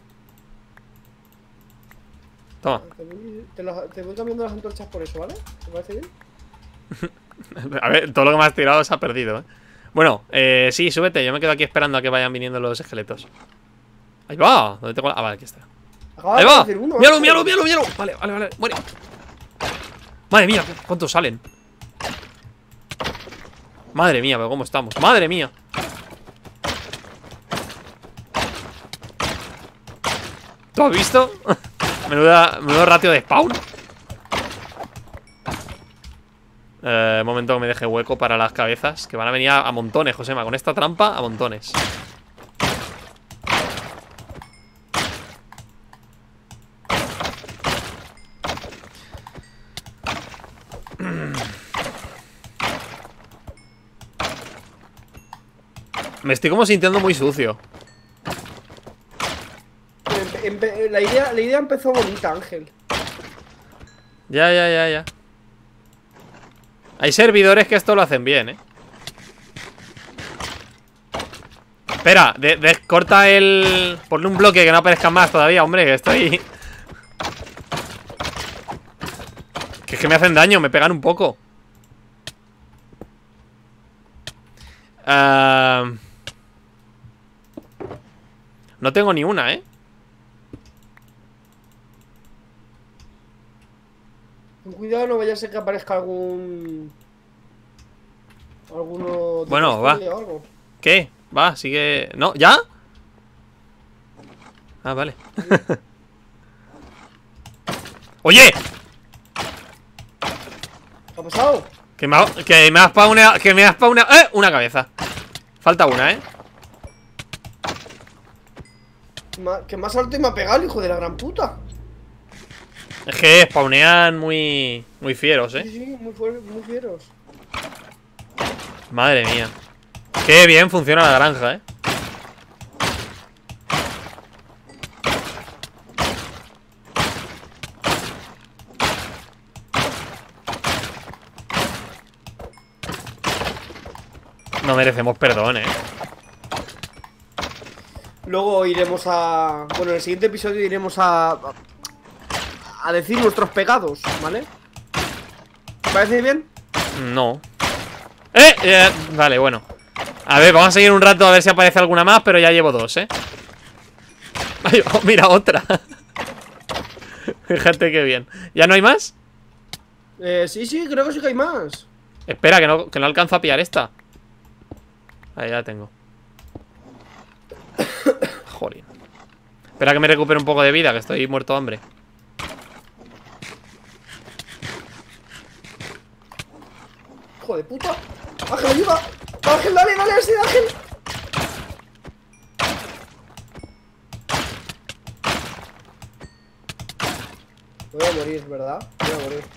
Toma. Te voy, te, los, te voy cambiando las antorchas por eso, ¿vale? ¿Te parece bien? A ver, todo lo que me has tirado se ha perdido, ¿eh? Bueno, eh, sí, súbete. Yo me quedo aquí esperando a que vayan viniendo los esqueletos. Ahí va. ¿Dónde tengo la...? Ah, vale, aquí está. Acaba Ahí de va. aparecer uno, Míralo, Ángel. míralo, míralo, míralo. Vale, vale, vale. Muere. Madre mía, ¿cuántos salen? Madre mía, pero cómo estamos. Madre mía. ¿Tú has visto? Menuda, menudo ratio de spawn. Eh, momento que me deje hueco para las cabezas, que van a venir a, a montones, Josema. Con esta trampa, a montones. Me estoy como sintiendo muy sucio. Empe empe la, idea, la idea empezó bonita, Ángel. Ya, ya, ya, ya. Hay servidores que esto lo hacen bien, ¿eh? Espera, de, de, corta el... Ponle un bloque que no aparezca más todavía, hombre, que estoy... Que es que me hacen daño, me pegan un poco. Uh... No tengo ni una, ¿eh? Ten cuidado, no vaya a ser que aparezca algún... Alguno... de Bueno, va. o algo. ¿Qué? Va, sigue... ¿No? ¿Ya? Ah, vale. ¡Oye! ¿Qué ha pasado? Que me ha, que me ha spawneado... Que me ha spawneado... ¡Eh! Una cabeza. Falta una, ¿eh? Ma que más alto y me ha pegado el hijo de la gran puta. Es que spawnean muy... Muy fieros, ¿eh? Sí, sí, muy, muy fieros. Madre mía. Qué bien funciona la granja, ¿eh? No merecemos perdón, ¿eh? Luego iremos a... Bueno, en el siguiente episodio iremos a... A decir nuestros pecados, ¿vale? ¿Te parece bien? No. ¡Eh! eh vale, bueno. A ver, vamos a seguir un rato a ver si aparece alguna más, pero ya llevo dos, ¿eh? Ay, oh, mira, otra. Fíjate qué bien. ¿Ya no hay más? Eh, sí, sí, creo que sí que hay más. Espera, que no, que no alcanzo a pillar esta. Ahí ya la tengo. Jolín. Espera que me recupere un poco de vida, que estoy muerto de hambre. Hijo de puta. Ángel, ayuda. Ángel, dale, dale, ese Ángel. Voy a morir, ¿verdad? Voy a morir.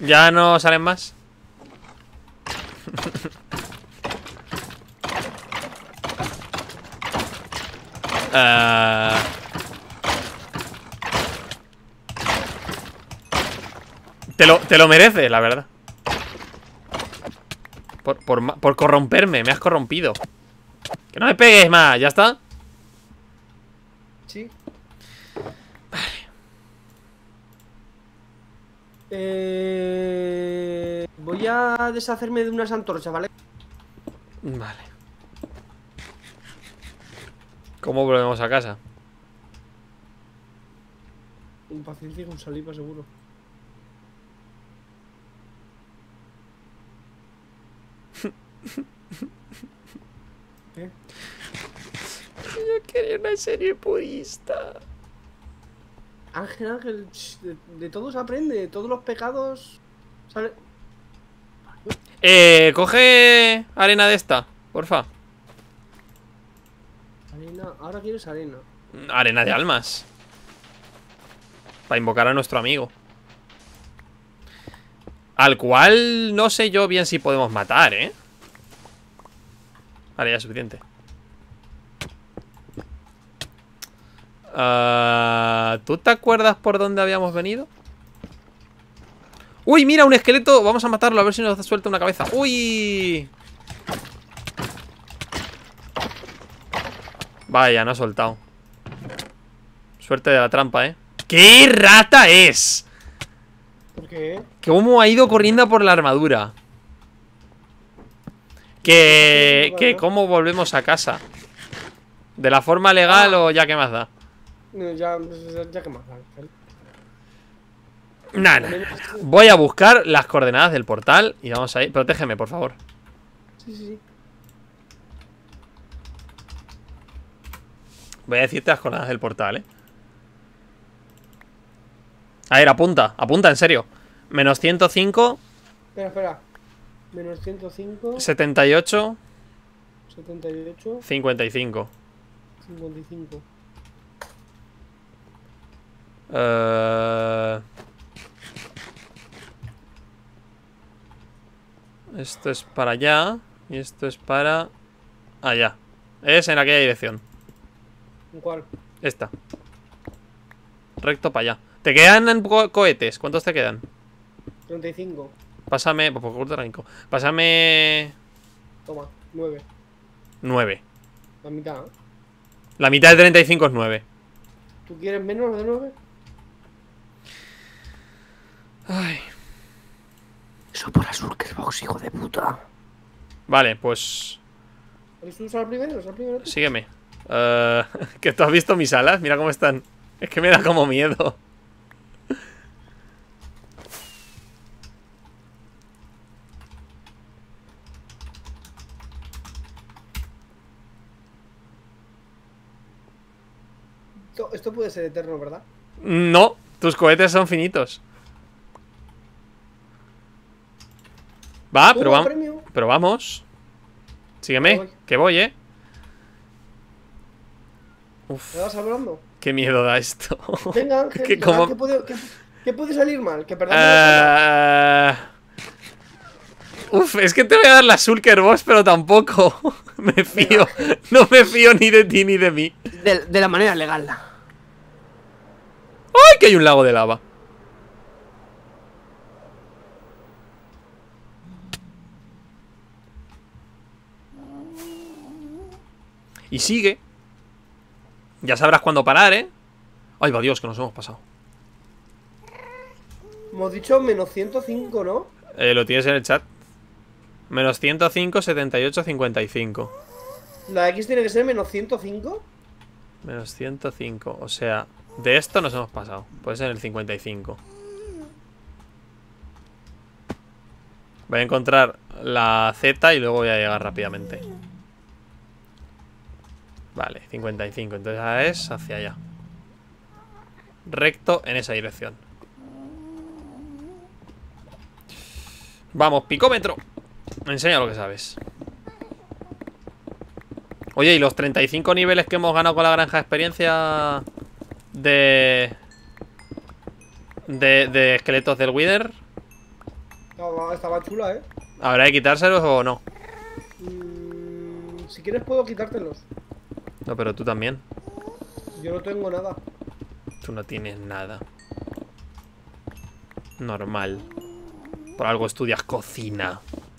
¿Ya no salen más? uh... te, lo, te lo mereces, la verdad. Por, por, por corromperme, me has corrompido. Que no me pegues más, ¿ya está? Sí. Vale. Eh, voy a deshacerme de unas antorchas, ¿vale? Vale. ¿Cómo volvemos a casa? Un paciencia y con saliva, seguro. ¿Qué? Yo quería una serie purista. Ángel, Ángel, de, de todo se aprende, de todos los pecados sale... Eh, coge arena de esta, porfa. Arena, ahora quieres arena. Arena de almas. Para invocar a nuestro amigo. Al cual no sé yo bien si podemos matar, ¿eh? Vale, ya es suficiente. Uh, ¿Tú te acuerdas por dónde habíamos venido? ¡Uy, mira, un esqueleto! Vamos a matarlo, a ver si nos suelta una cabeza. ¡Uy! Vaya, no ha soltado. Suerte de la trampa, ¿eh? ¡Qué rata es! ¿Por qué? ¿Cómo ha ido corriendo por la armadura? Que... que ¿cómo volvemos a casa? ¿De la forma legal o ya qué más da? No, ya, ya que más. Nada, nah, nah. Voy a buscar las coordenadas del portal y vamos a ir. Protégeme, por favor. Sí, sí, sí. Voy a decirte las coordenadas del portal, eh. A ver, apunta, apunta, en serio. Menos ciento cinco. Espera, espera. Menos ciento cinco. setenta y ocho. setenta y ocho. cincuenta y cinco. cincuenta y cinco. Uh... Esto es para allá. Y esto es para allá. Es en aquella dirección. ¿En cuál? Esta. Recto para allá. ¿Te quedan co cohetes? ¿Cuántos te quedan? treinta y cinco. Pásame... Por favor, tranquilo. Pásame... Toma, nueve. nueve. La mitad, ¿eh? La mitad de treinta y cinco es nueve. ¿Tú quieres menos de nueve? Ay. Eso por azul que es box, hijo de puta. Vale, pues... ¿Quieres usar primero? ¿Usar primero? Sígueme. Uh, ¿Que tú has visto mis alas? Mira cómo están. Es que me da como miedo. Esto, esto puede ser eterno, ¿verdad? No, tus cohetes son finitos. Va, pero, va pero vamos. Sígueme, voy. Que voy, eh. Uf. ¿Me vas hablando? Qué miedo da esto. Venga, Ángel, ¿Qué, como... ¿qué, puede, qué, ¿qué puede salir mal? Que perdamos uh... Uf, es que te voy a dar la Shulker Boss, pero tampoco me fío. Venga. No me fío ni de ti ni de mí. De, de la manera legal. ¡Ay, que hay un lago de lava! Y sigue. Ya sabrás cuándo parar, ¿eh? Ay, va Dios, que nos hemos pasado. Hemos dicho menos ciento cinco, ¿no? Eh, lo tienes en el chat. Menos ciento cinco, setenta y ocho, cincuenta y cinco. ¿La X tiene que ser menos ciento cinco? Menos ciento cinco, o sea, de esto nos hemos pasado. Puede ser el cincuenta y cinco. Voy a encontrar la Z y luego voy a llegar rápidamente. Vale, cincuenta y cinco, entonces ahora es hacia allá. Recto en esa dirección. Vamos, picómetro. Enseña lo que sabes. Oye, ¿y los treinta y cinco niveles que hemos ganado con la granja de experiencia de... De, de esqueletos del Wither? Estaba, estaba chula, ¿eh? ¿Habrá que quitárselos o no? Mm, si quieres puedo quitártelos. No, pero tú también. Yo no tengo nada. Tú no tienes nada. Normal. Por algo estudias cocina.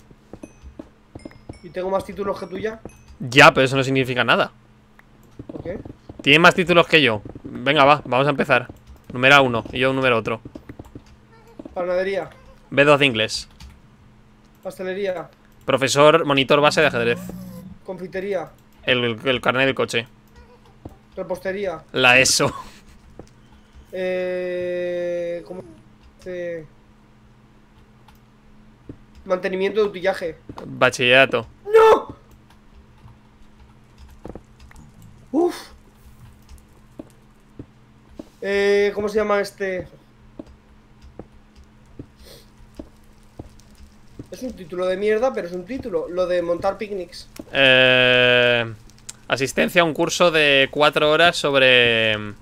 ¿Y tengo más títulos que tú ya? Ya, pero eso no significa nada. ¿Por qué? Tienes más títulos que yo. Venga, va, vamos a empezar. Número uno y yo número otro. Panadería. B dos de inglés. Pastelería. Profesor, monitor base de ajedrez. Confitería. El, el, el carnet del coche. Repostería. La ESO. Eh... ¿Cómo se...? Mantenimiento de utillaje. Bachillerato. ¡No! Uf. Eh, ¿Cómo se llama este? Es un título de mierda, pero es un título. Lo de montar picnics. Eh, asistencia a un curso de cuatro horas sobre...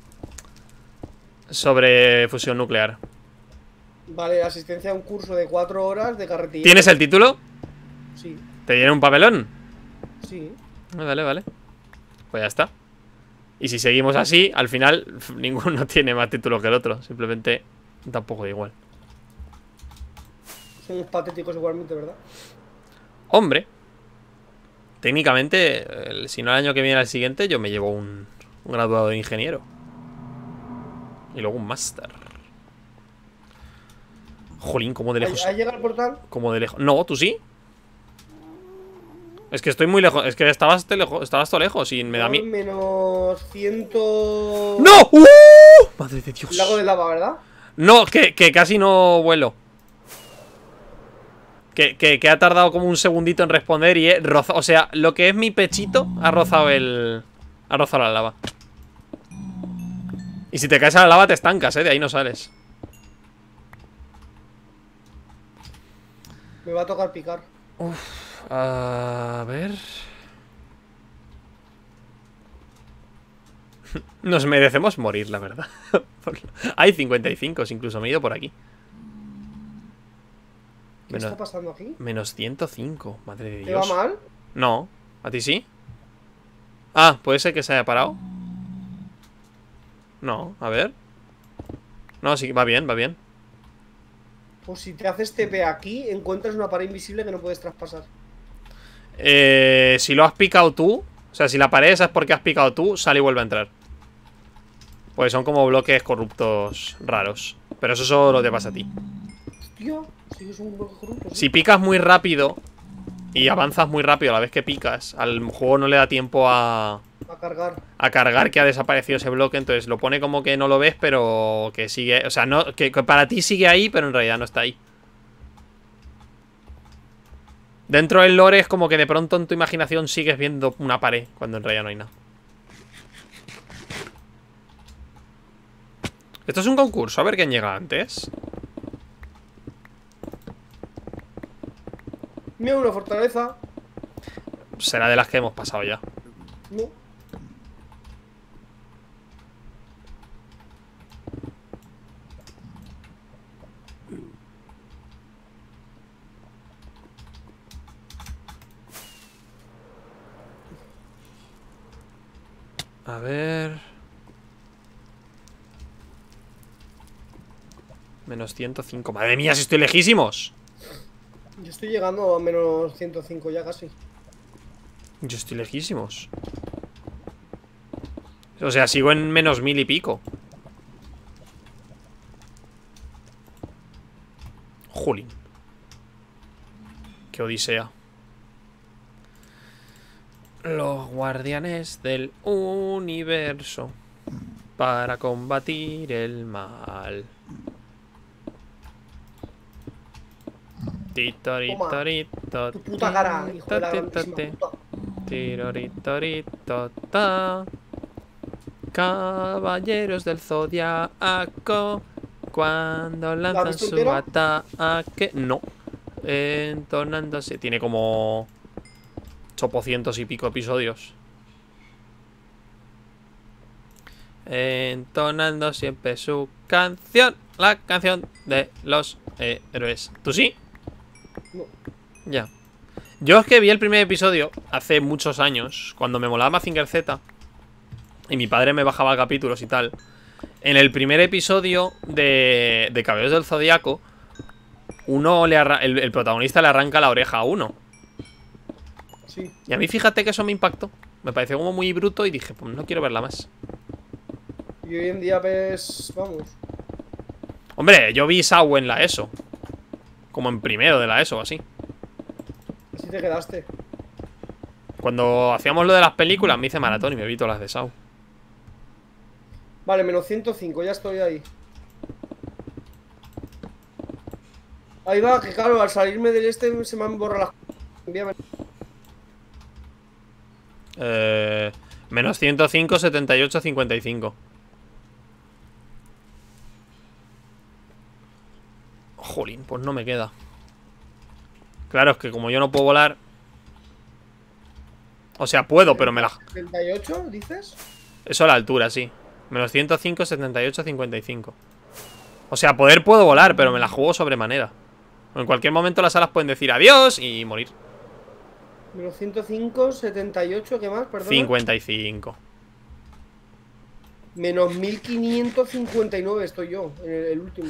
Sobre fusión nuclear. Vale, asistencia a un curso de cuatro horas de carretilla. ¿Tienes el título? Sí, ¿Te dieron un papelón? sí. Ah, Vale, vale. Pues ya está. Y si seguimos así, al final ninguno tiene más títulos que el otro. Simplemente tampoco igual. Somos patéticos igualmente, ¿verdad? Hombre, técnicamente, el- si no el año que viene al siguiente, yo me llevo un, un graduado de ingeniero. Y luego un máster. Jolín, ¿cómo de lejos? ¿Ahí llega el portal? ¿Cómo de lejos? No, ¿tú sí? Es que estoy muy lejos. Es que estabas, te lejos, estabas todo lejos y me da a mí. Menos ciento... ¡No! ¡Uh! Madre de Dios. Lago de lava, ¿verdad? No, que, que casi no vuelo. Que, que, que ha tardado como un segundito en responder y he rozado. O sea, lo que es mi pechito ha rozado el. Ha rozado la lava. Y si te caes a la lava te estancas, eh. De ahí no sales. Me va a tocar picar. A ver. Nos merecemos morir, la verdad. Hay cincuenta y cinco, incluso me he ido por aquí. ¿Qué Menos, está pasando aquí? menos ciento cinco, madre de ¿Te va Dios. mal? No, ¿a ti sí? Ah, puede ser que se haya parado. No, a ver. No, sí, va bien, va bien. Pues si te haces T P aquí, encuentras una pared invisible que no puedes traspasar. Eh, si lo has picado tú, o sea, si la pared esa es porque has picado tú, sale y vuelve a entrar. Pues son como bloques corruptos raros. Pero eso solo te pasa a ti. Hostia, sigues un bloque corrupto. ¿Sí? Si picas muy rápido y avanzas muy rápido a la vez que picas, al juego no le da tiempo a, A cargar. a cargar que ha desaparecido ese bloque. Entonces lo pone como que no lo ves, pero que sigue. O sea, no, que, que para ti sigue ahí, pero en realidad no está ahí. Dentro del lore es como que de pronto en tu imaginación sigues viendo una pared, cuando en realidad no hay nada. Esto es un concurso, a ver quién llega antes. Mira, una fortaleza. Será de las que hemos pasado ya. No. A ver... Menos ciento cinco. Madre mía, si estoy lejísimos. Yo estoy llegando a menos ciento cinco ya casi. Yo estoy lejísimos. O sea, sigo en menos mil y pico. Jolín. Qué odisea. Los guardianes del universo para combatir el mal. Titoritorito, Tu puta cara, hijo de la grandísima puta. Tiroritorito, ta. Caballeros del Zodiaco, cuando lanzan visto su entero? ataque. No. Entonándose. Tiene como ochocientos y pico episodios. Entonando siempre su canción. La canción de los héroes. ¿Tú sí? No. Ya. Yo es que vi el primer episodio hace muchos años, cuando me molaba Mazinger Z, y mi padre me bajaba capítulos y tal. En el primer episodio de, de Caballeros del Zodiaco, uno le arra el, el protagonista le arranca la oreja a uno. Sí. Y a mí fíjate que eso me impactó. Me pareció como muy bruto y dije, pues no quiero verla más. Y hoy en día ves, vamos. Hombre, yo vi Saw en la ESO. Como en primero de la ESO, así. Así te quedaste. Cuando hacíamos lo de las películas me hice maratón y me vi todas las de Saw. Vale, menos ciento cinco, ya estoy ahí. Ahí va, que claro, al salirme del este se me han borrado las... Envíame. Eh, menos ciento cinco, setenta y ocho, cincuenta y cinco. Jolín, pues no me queda. Claro, es que como yo no puedo volar... O sea, puedo, pero me la... ¿setenta y ocho, dices? Eso a la altura, sí. Menos ciento cinco, setenta y ocho, cincuenta y cinco. O sea, poder puedo volar, pero me la juego sobremanera. En cualquier momento las alas pueden decir adiós y morir. Menos ciento cinco, setenta y ocho, ¿qué más? Perdón. cincuenta y cinco. Menos mil quinientos cincuenta y nueve estoy yo, en el, el último.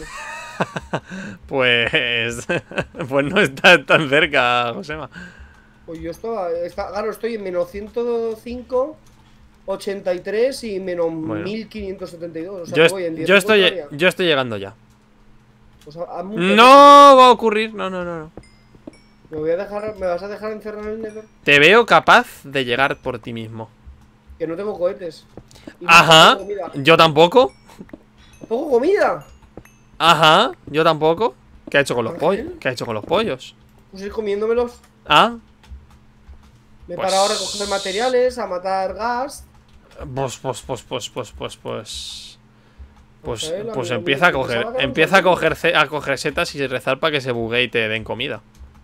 Pues... Pues no está tan cerca, Josema. Pues yo estaba, está, claro, estoy en menos ciento cinco, ochenta y tres y menos Bueno. mil quinientos setenta y dos. O sea, Yo, que voy en diez yo, estoy, todavía. yo estoy llegando ya. Pues hazme un No va a ocurrir. No, no, no, no. ¿Me, voy a dejar, ¿Me vas a dejar encerrar en el Nether? Te veo capaz de llegar por ti mismo. Que no tengo cohetes. Y Ajá. no tengo comida. Yo tampoco. ¿Poco comida? Ajá. Yo tampoco. ¿Qué ha hecho con los ¿Ángel? pollos? ¿Qué ha hecho con los pollos? Pues ir comiéndomelos. Ah. Me he Pues- parado a recoger materiales, a matar gas. Pues, pues, pues, pues, pues, pues, pues. Pues, Ángel, pues amigo empieza a mío, coger. pensaba que Empieza a éramos coger, ce- a coger setas y rezar para que se buguee y te den comida.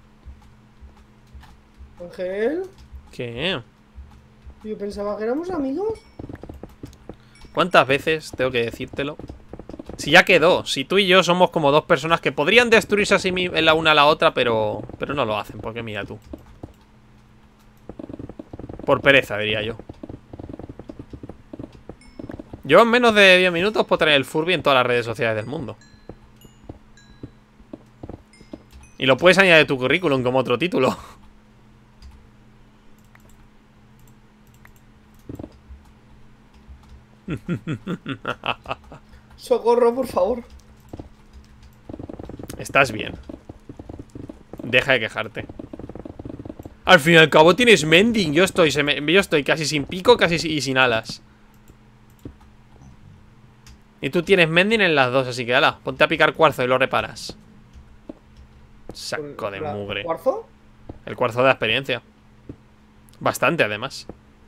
Ángel, ¿Qué? yo pensaba que éramos amigos. ¿Cuántas veces tengo que decírtelo? Si ya quedó, si tú y yo somos como dos personas que podrían destruirse así mi- la una a la otra, pero pero no lo hacen, porque mira tú. Por pereza, diría yo. Yo en menos de diez minutos puedo tener el Furby en todas las redes sociales del mundo. Y lo puedes añadir a tu currículum como otro título. Socorro, por favor. Estás bien. Deja de quejarte. Al fin y al cabo tienes mending. Yo estoy, se me- yo estoy casi sin pico, casi si- y sin alas. Y tú tienes mending en las dos, así que ala, ponte a picar cuarzo y lo reparas. Saco de La- mugre. ¿Cuarzo? El cuarzo de la experiencia. Bastante, además.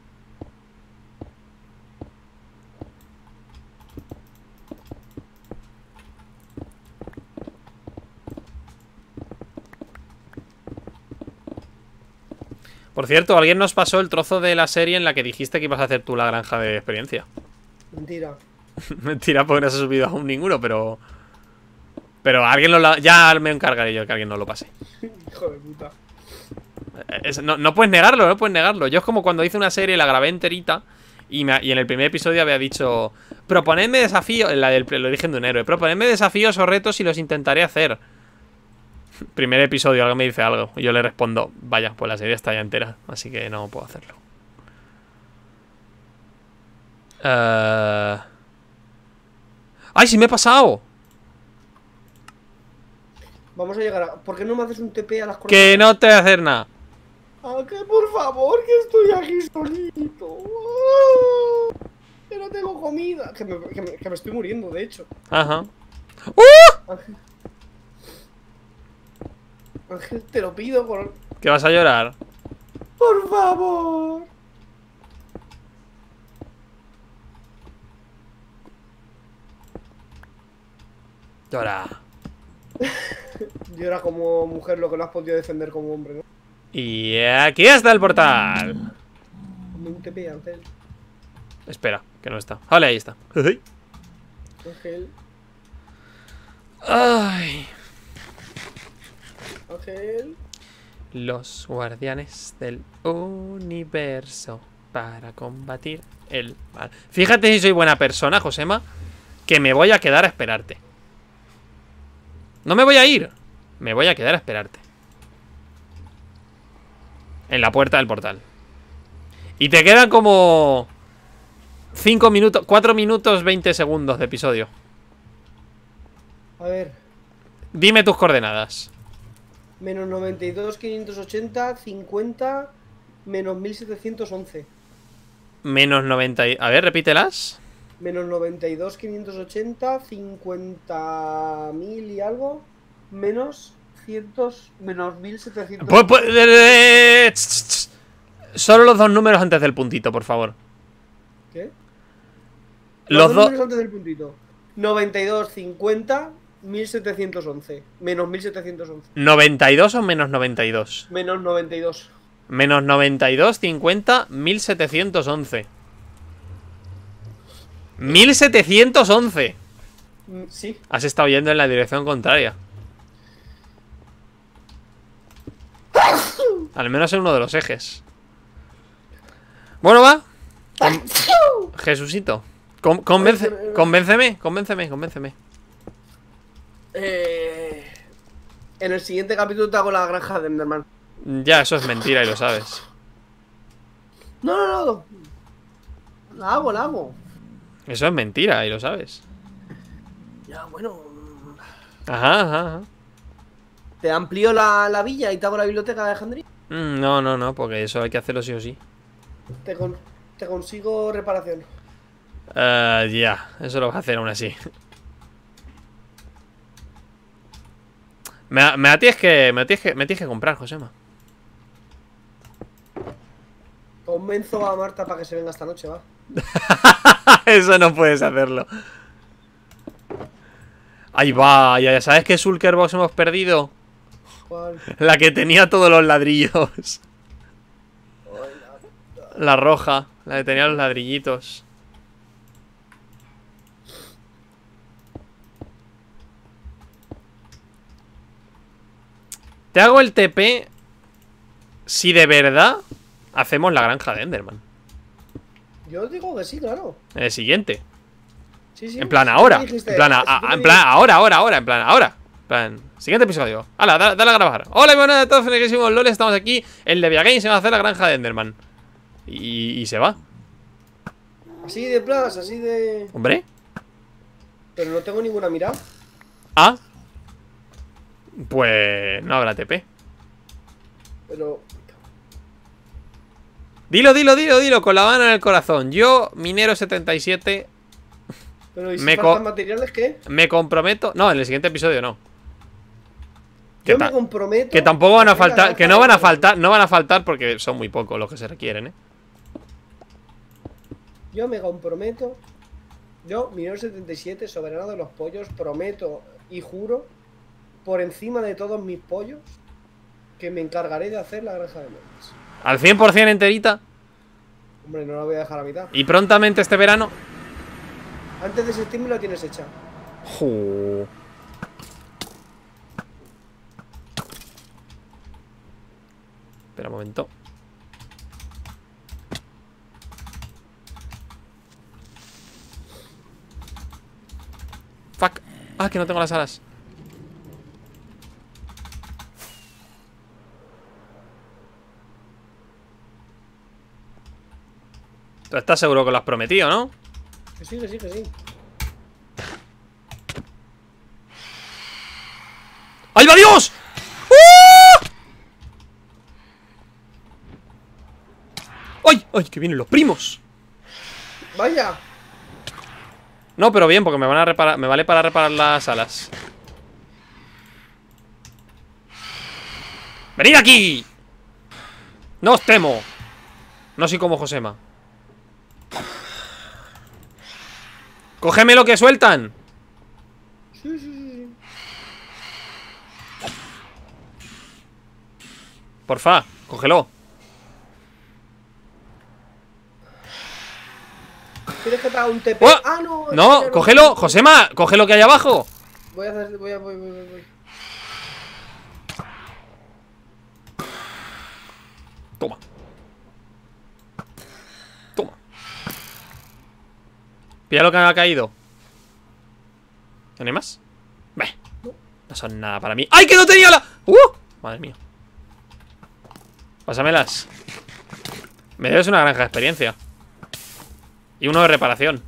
Por cierto, alguien nos pasó el trozo de la serie en la que dijiste que ibas a hacer tú la granja de experiencia. Mentira. Mentira, porque no se ha subido aún ninguno, pero... Pero alguien lo... la- Ya me encargaré yo de que alguien no lo pase. Hijo de puta. Es- no, no puedes negarlo, no puedes negarlo. Yo es como cuando hice una serie, la grabé enterita y, me- y en el primer episodio había dicho: proponedme desafíos, la del el origen de un héroe, proponedme desafíos o retos y los intentaré hacer. Primer episodio, alguien me dice algo y yo le respondo: vaya, pues la serie está ya entera, así que no puedo hacerlo. Eh... ¡Ay, sí me he pasado! Vamos a llegar a... ¿Por qué no me haces un T P a las Que coordenadas? no te voy a hacer nada. Ah, que por favor, que estoy aquí solito. Ah, que no tengo comida. Que me, que me- que me estoy muriendo, de hecho. Ajá. ¡Uh! Ángel. Ángel, te lo pido, por, ¿Que vas a llorar? por favor. Llora. Yo era como mujer lo que no has podido defender como hombre, ¿no? Y aquí está el portal. Dame un T P, Ángel. Espera, que no está. Vale, ahí está. Ay. Ángel. Ay. Ángel. Los guardianes del universo para combatir el mal. Fíjate si soy buena persona, Josema, que me voy a quedar a esperarte. No me voy a ir. Me voy a quedar a esperarte. En la puerta del portal. Y te quedan como cinco minutos, cuatro minutos veinte segundos de episodio. A ver. Dime tus coordenadas. Menos noventa y dos, quinientos ochenta, cincuenta, menos mil setecientos once. Menos noventa y... A ver, repítelas. Menos noventa y dos, quinientos ochenta, cincuenta mil y algo, menos cien, menos mil setecientos. Pues, pues, eh, eh, ch, ch, ch. Solo los dos números antes del puntito, por favor. ¿Qué? Los, Los dos dos números antes del puntito. noventa y dos, cincuenta, mil setecientos once. Menos mil setecientos once. ¿noventa y dos o menos noventa y dos? Menos noventa y dos. Menos noventa y dos, cincuenta, mil setecientos once. mil setecientos once. Mm, sí. Has estado yendo en la dirección contraria. Al menos en uno de los ejes. Bueno, va. Con... Jesucito. Con, convence, convénceme, convénceme, convénceme. Eh, en el siguiente capítulo te hago la granja de Enderman. Ya, eso es mentira y lo sabes. No, no, no. La hago, la hago. Eso es mentira y lo sabes. Ya, bueno. Ajá, ajá, ajá. Te amplío la, la villa y te hago la biblioteca de Alejandría. Mm, no, no, no, porque eso hay que hacerlo sí o sí. Te, con, te consigo reparación. Uh, ya, eso lo vas a hacer aún así. Me, me la tienes que, me la tienes que, me tienes que comprar, Josema. Convenzo a Marta para que se venga esta noche, va. Eso no puedes hacerlo. Ahí va, ya sabes qué Shulkerbox hemos perdido. ¿Cuál? La que tenía todos los ladrillos. La roja, la que tenía los ladrillitos. Te hago el T P si de verdad hacemos la granja de Enderman. Yo digo que sí, claro. En el siguiente. Sí, sí. En plan Sí, ahora. me dijiste, En plan, a- sí, tú me a- en plan dijiste. ahora, ahora, ahora. En plan ahora. En plan, siguiente episodio. Hala, dale, dale a grabar. Hola, buenas a todos, fenequísimos loles. Estamos aquí en Levia Games. Se va a hacer la granja de Enderman. Y, y se va. Así de plas, así de. Hombre. Pero no tengo ninguna mirada. Ah. Pues no habrá T P. Pero. Dilo, dilo, dilo, dilo. Con la mano en el corazón. Yo, Minero setenta y siete, Pero ¿y si Me faltan co- materiales qué? me comprometo. No, en el siguiente episodio no. Que, Yo ta- me comprometo. que tampoco van a hacer la faltar. Que granja no van de a Enderman. faltar. No van a faltar porque son muy pocos los que se requieren, eh. Yo me comprometo. Yo, Minero setenta y siete, soberano de los pollos, prometo y juro, por encima de todos mis pollos, que me encargaré de hacer la granja de Enderman. Al cien por cien enterita. Hombre, no la voy a dejar a mitad. Y prontamente este verano. Antes de septiembre la tienes hecha. Jo. Espera un momento. Fuck. Ah, que no tengo las alas. Tú estás seguro que lo has prometido, ¿no? Que sí, que sí, que sí. ¡Ahí va Dios! ¡Uh! ¡Ay! ¡Ay! ¡Que vienen los primos! ¡Vaya! No, pero bien, porque me van a reparar. Me vale para reparar las alas. ¡Venid aquí! ¡No os temo! No soy como Josema. ¡Cógeme lo que sueltan! Sí, sí, sí, sí. Porfa, cógelo. ¿Quieres que te haga un T P? ¡Oh! Ah, no. No, espera, cógelo, Josema, coge lo que hay abajo. Voy a hacer, voy a, voy, voy, voy, voy. Toma. Toma. Pilla lo que me ha caído. ¿No hay más? Beh, no son nada para mí. ¡Ay, que no tenía la! ¡Uh! Madre mía. Pásamelas. Me debes una granja de experiencia. Y uno de reparación.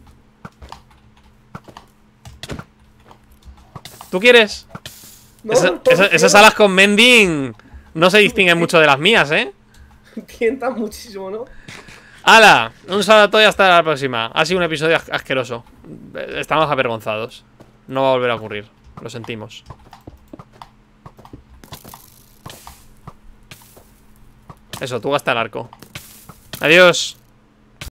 ¿Tú quieres? No, Esa- no esa- quiero. esas alas con mending no se distinguen mucho de las mías, ¿eh? Tientan muchísimo, ¿no? ¡Hala! Un saludo y hasta la próxima. Ha sido un episodio as- asqueroso. Estamos avergonzados. No va a volver a ocurrir. Lo sentimos. Eso, tú gasta el arco. Adiós.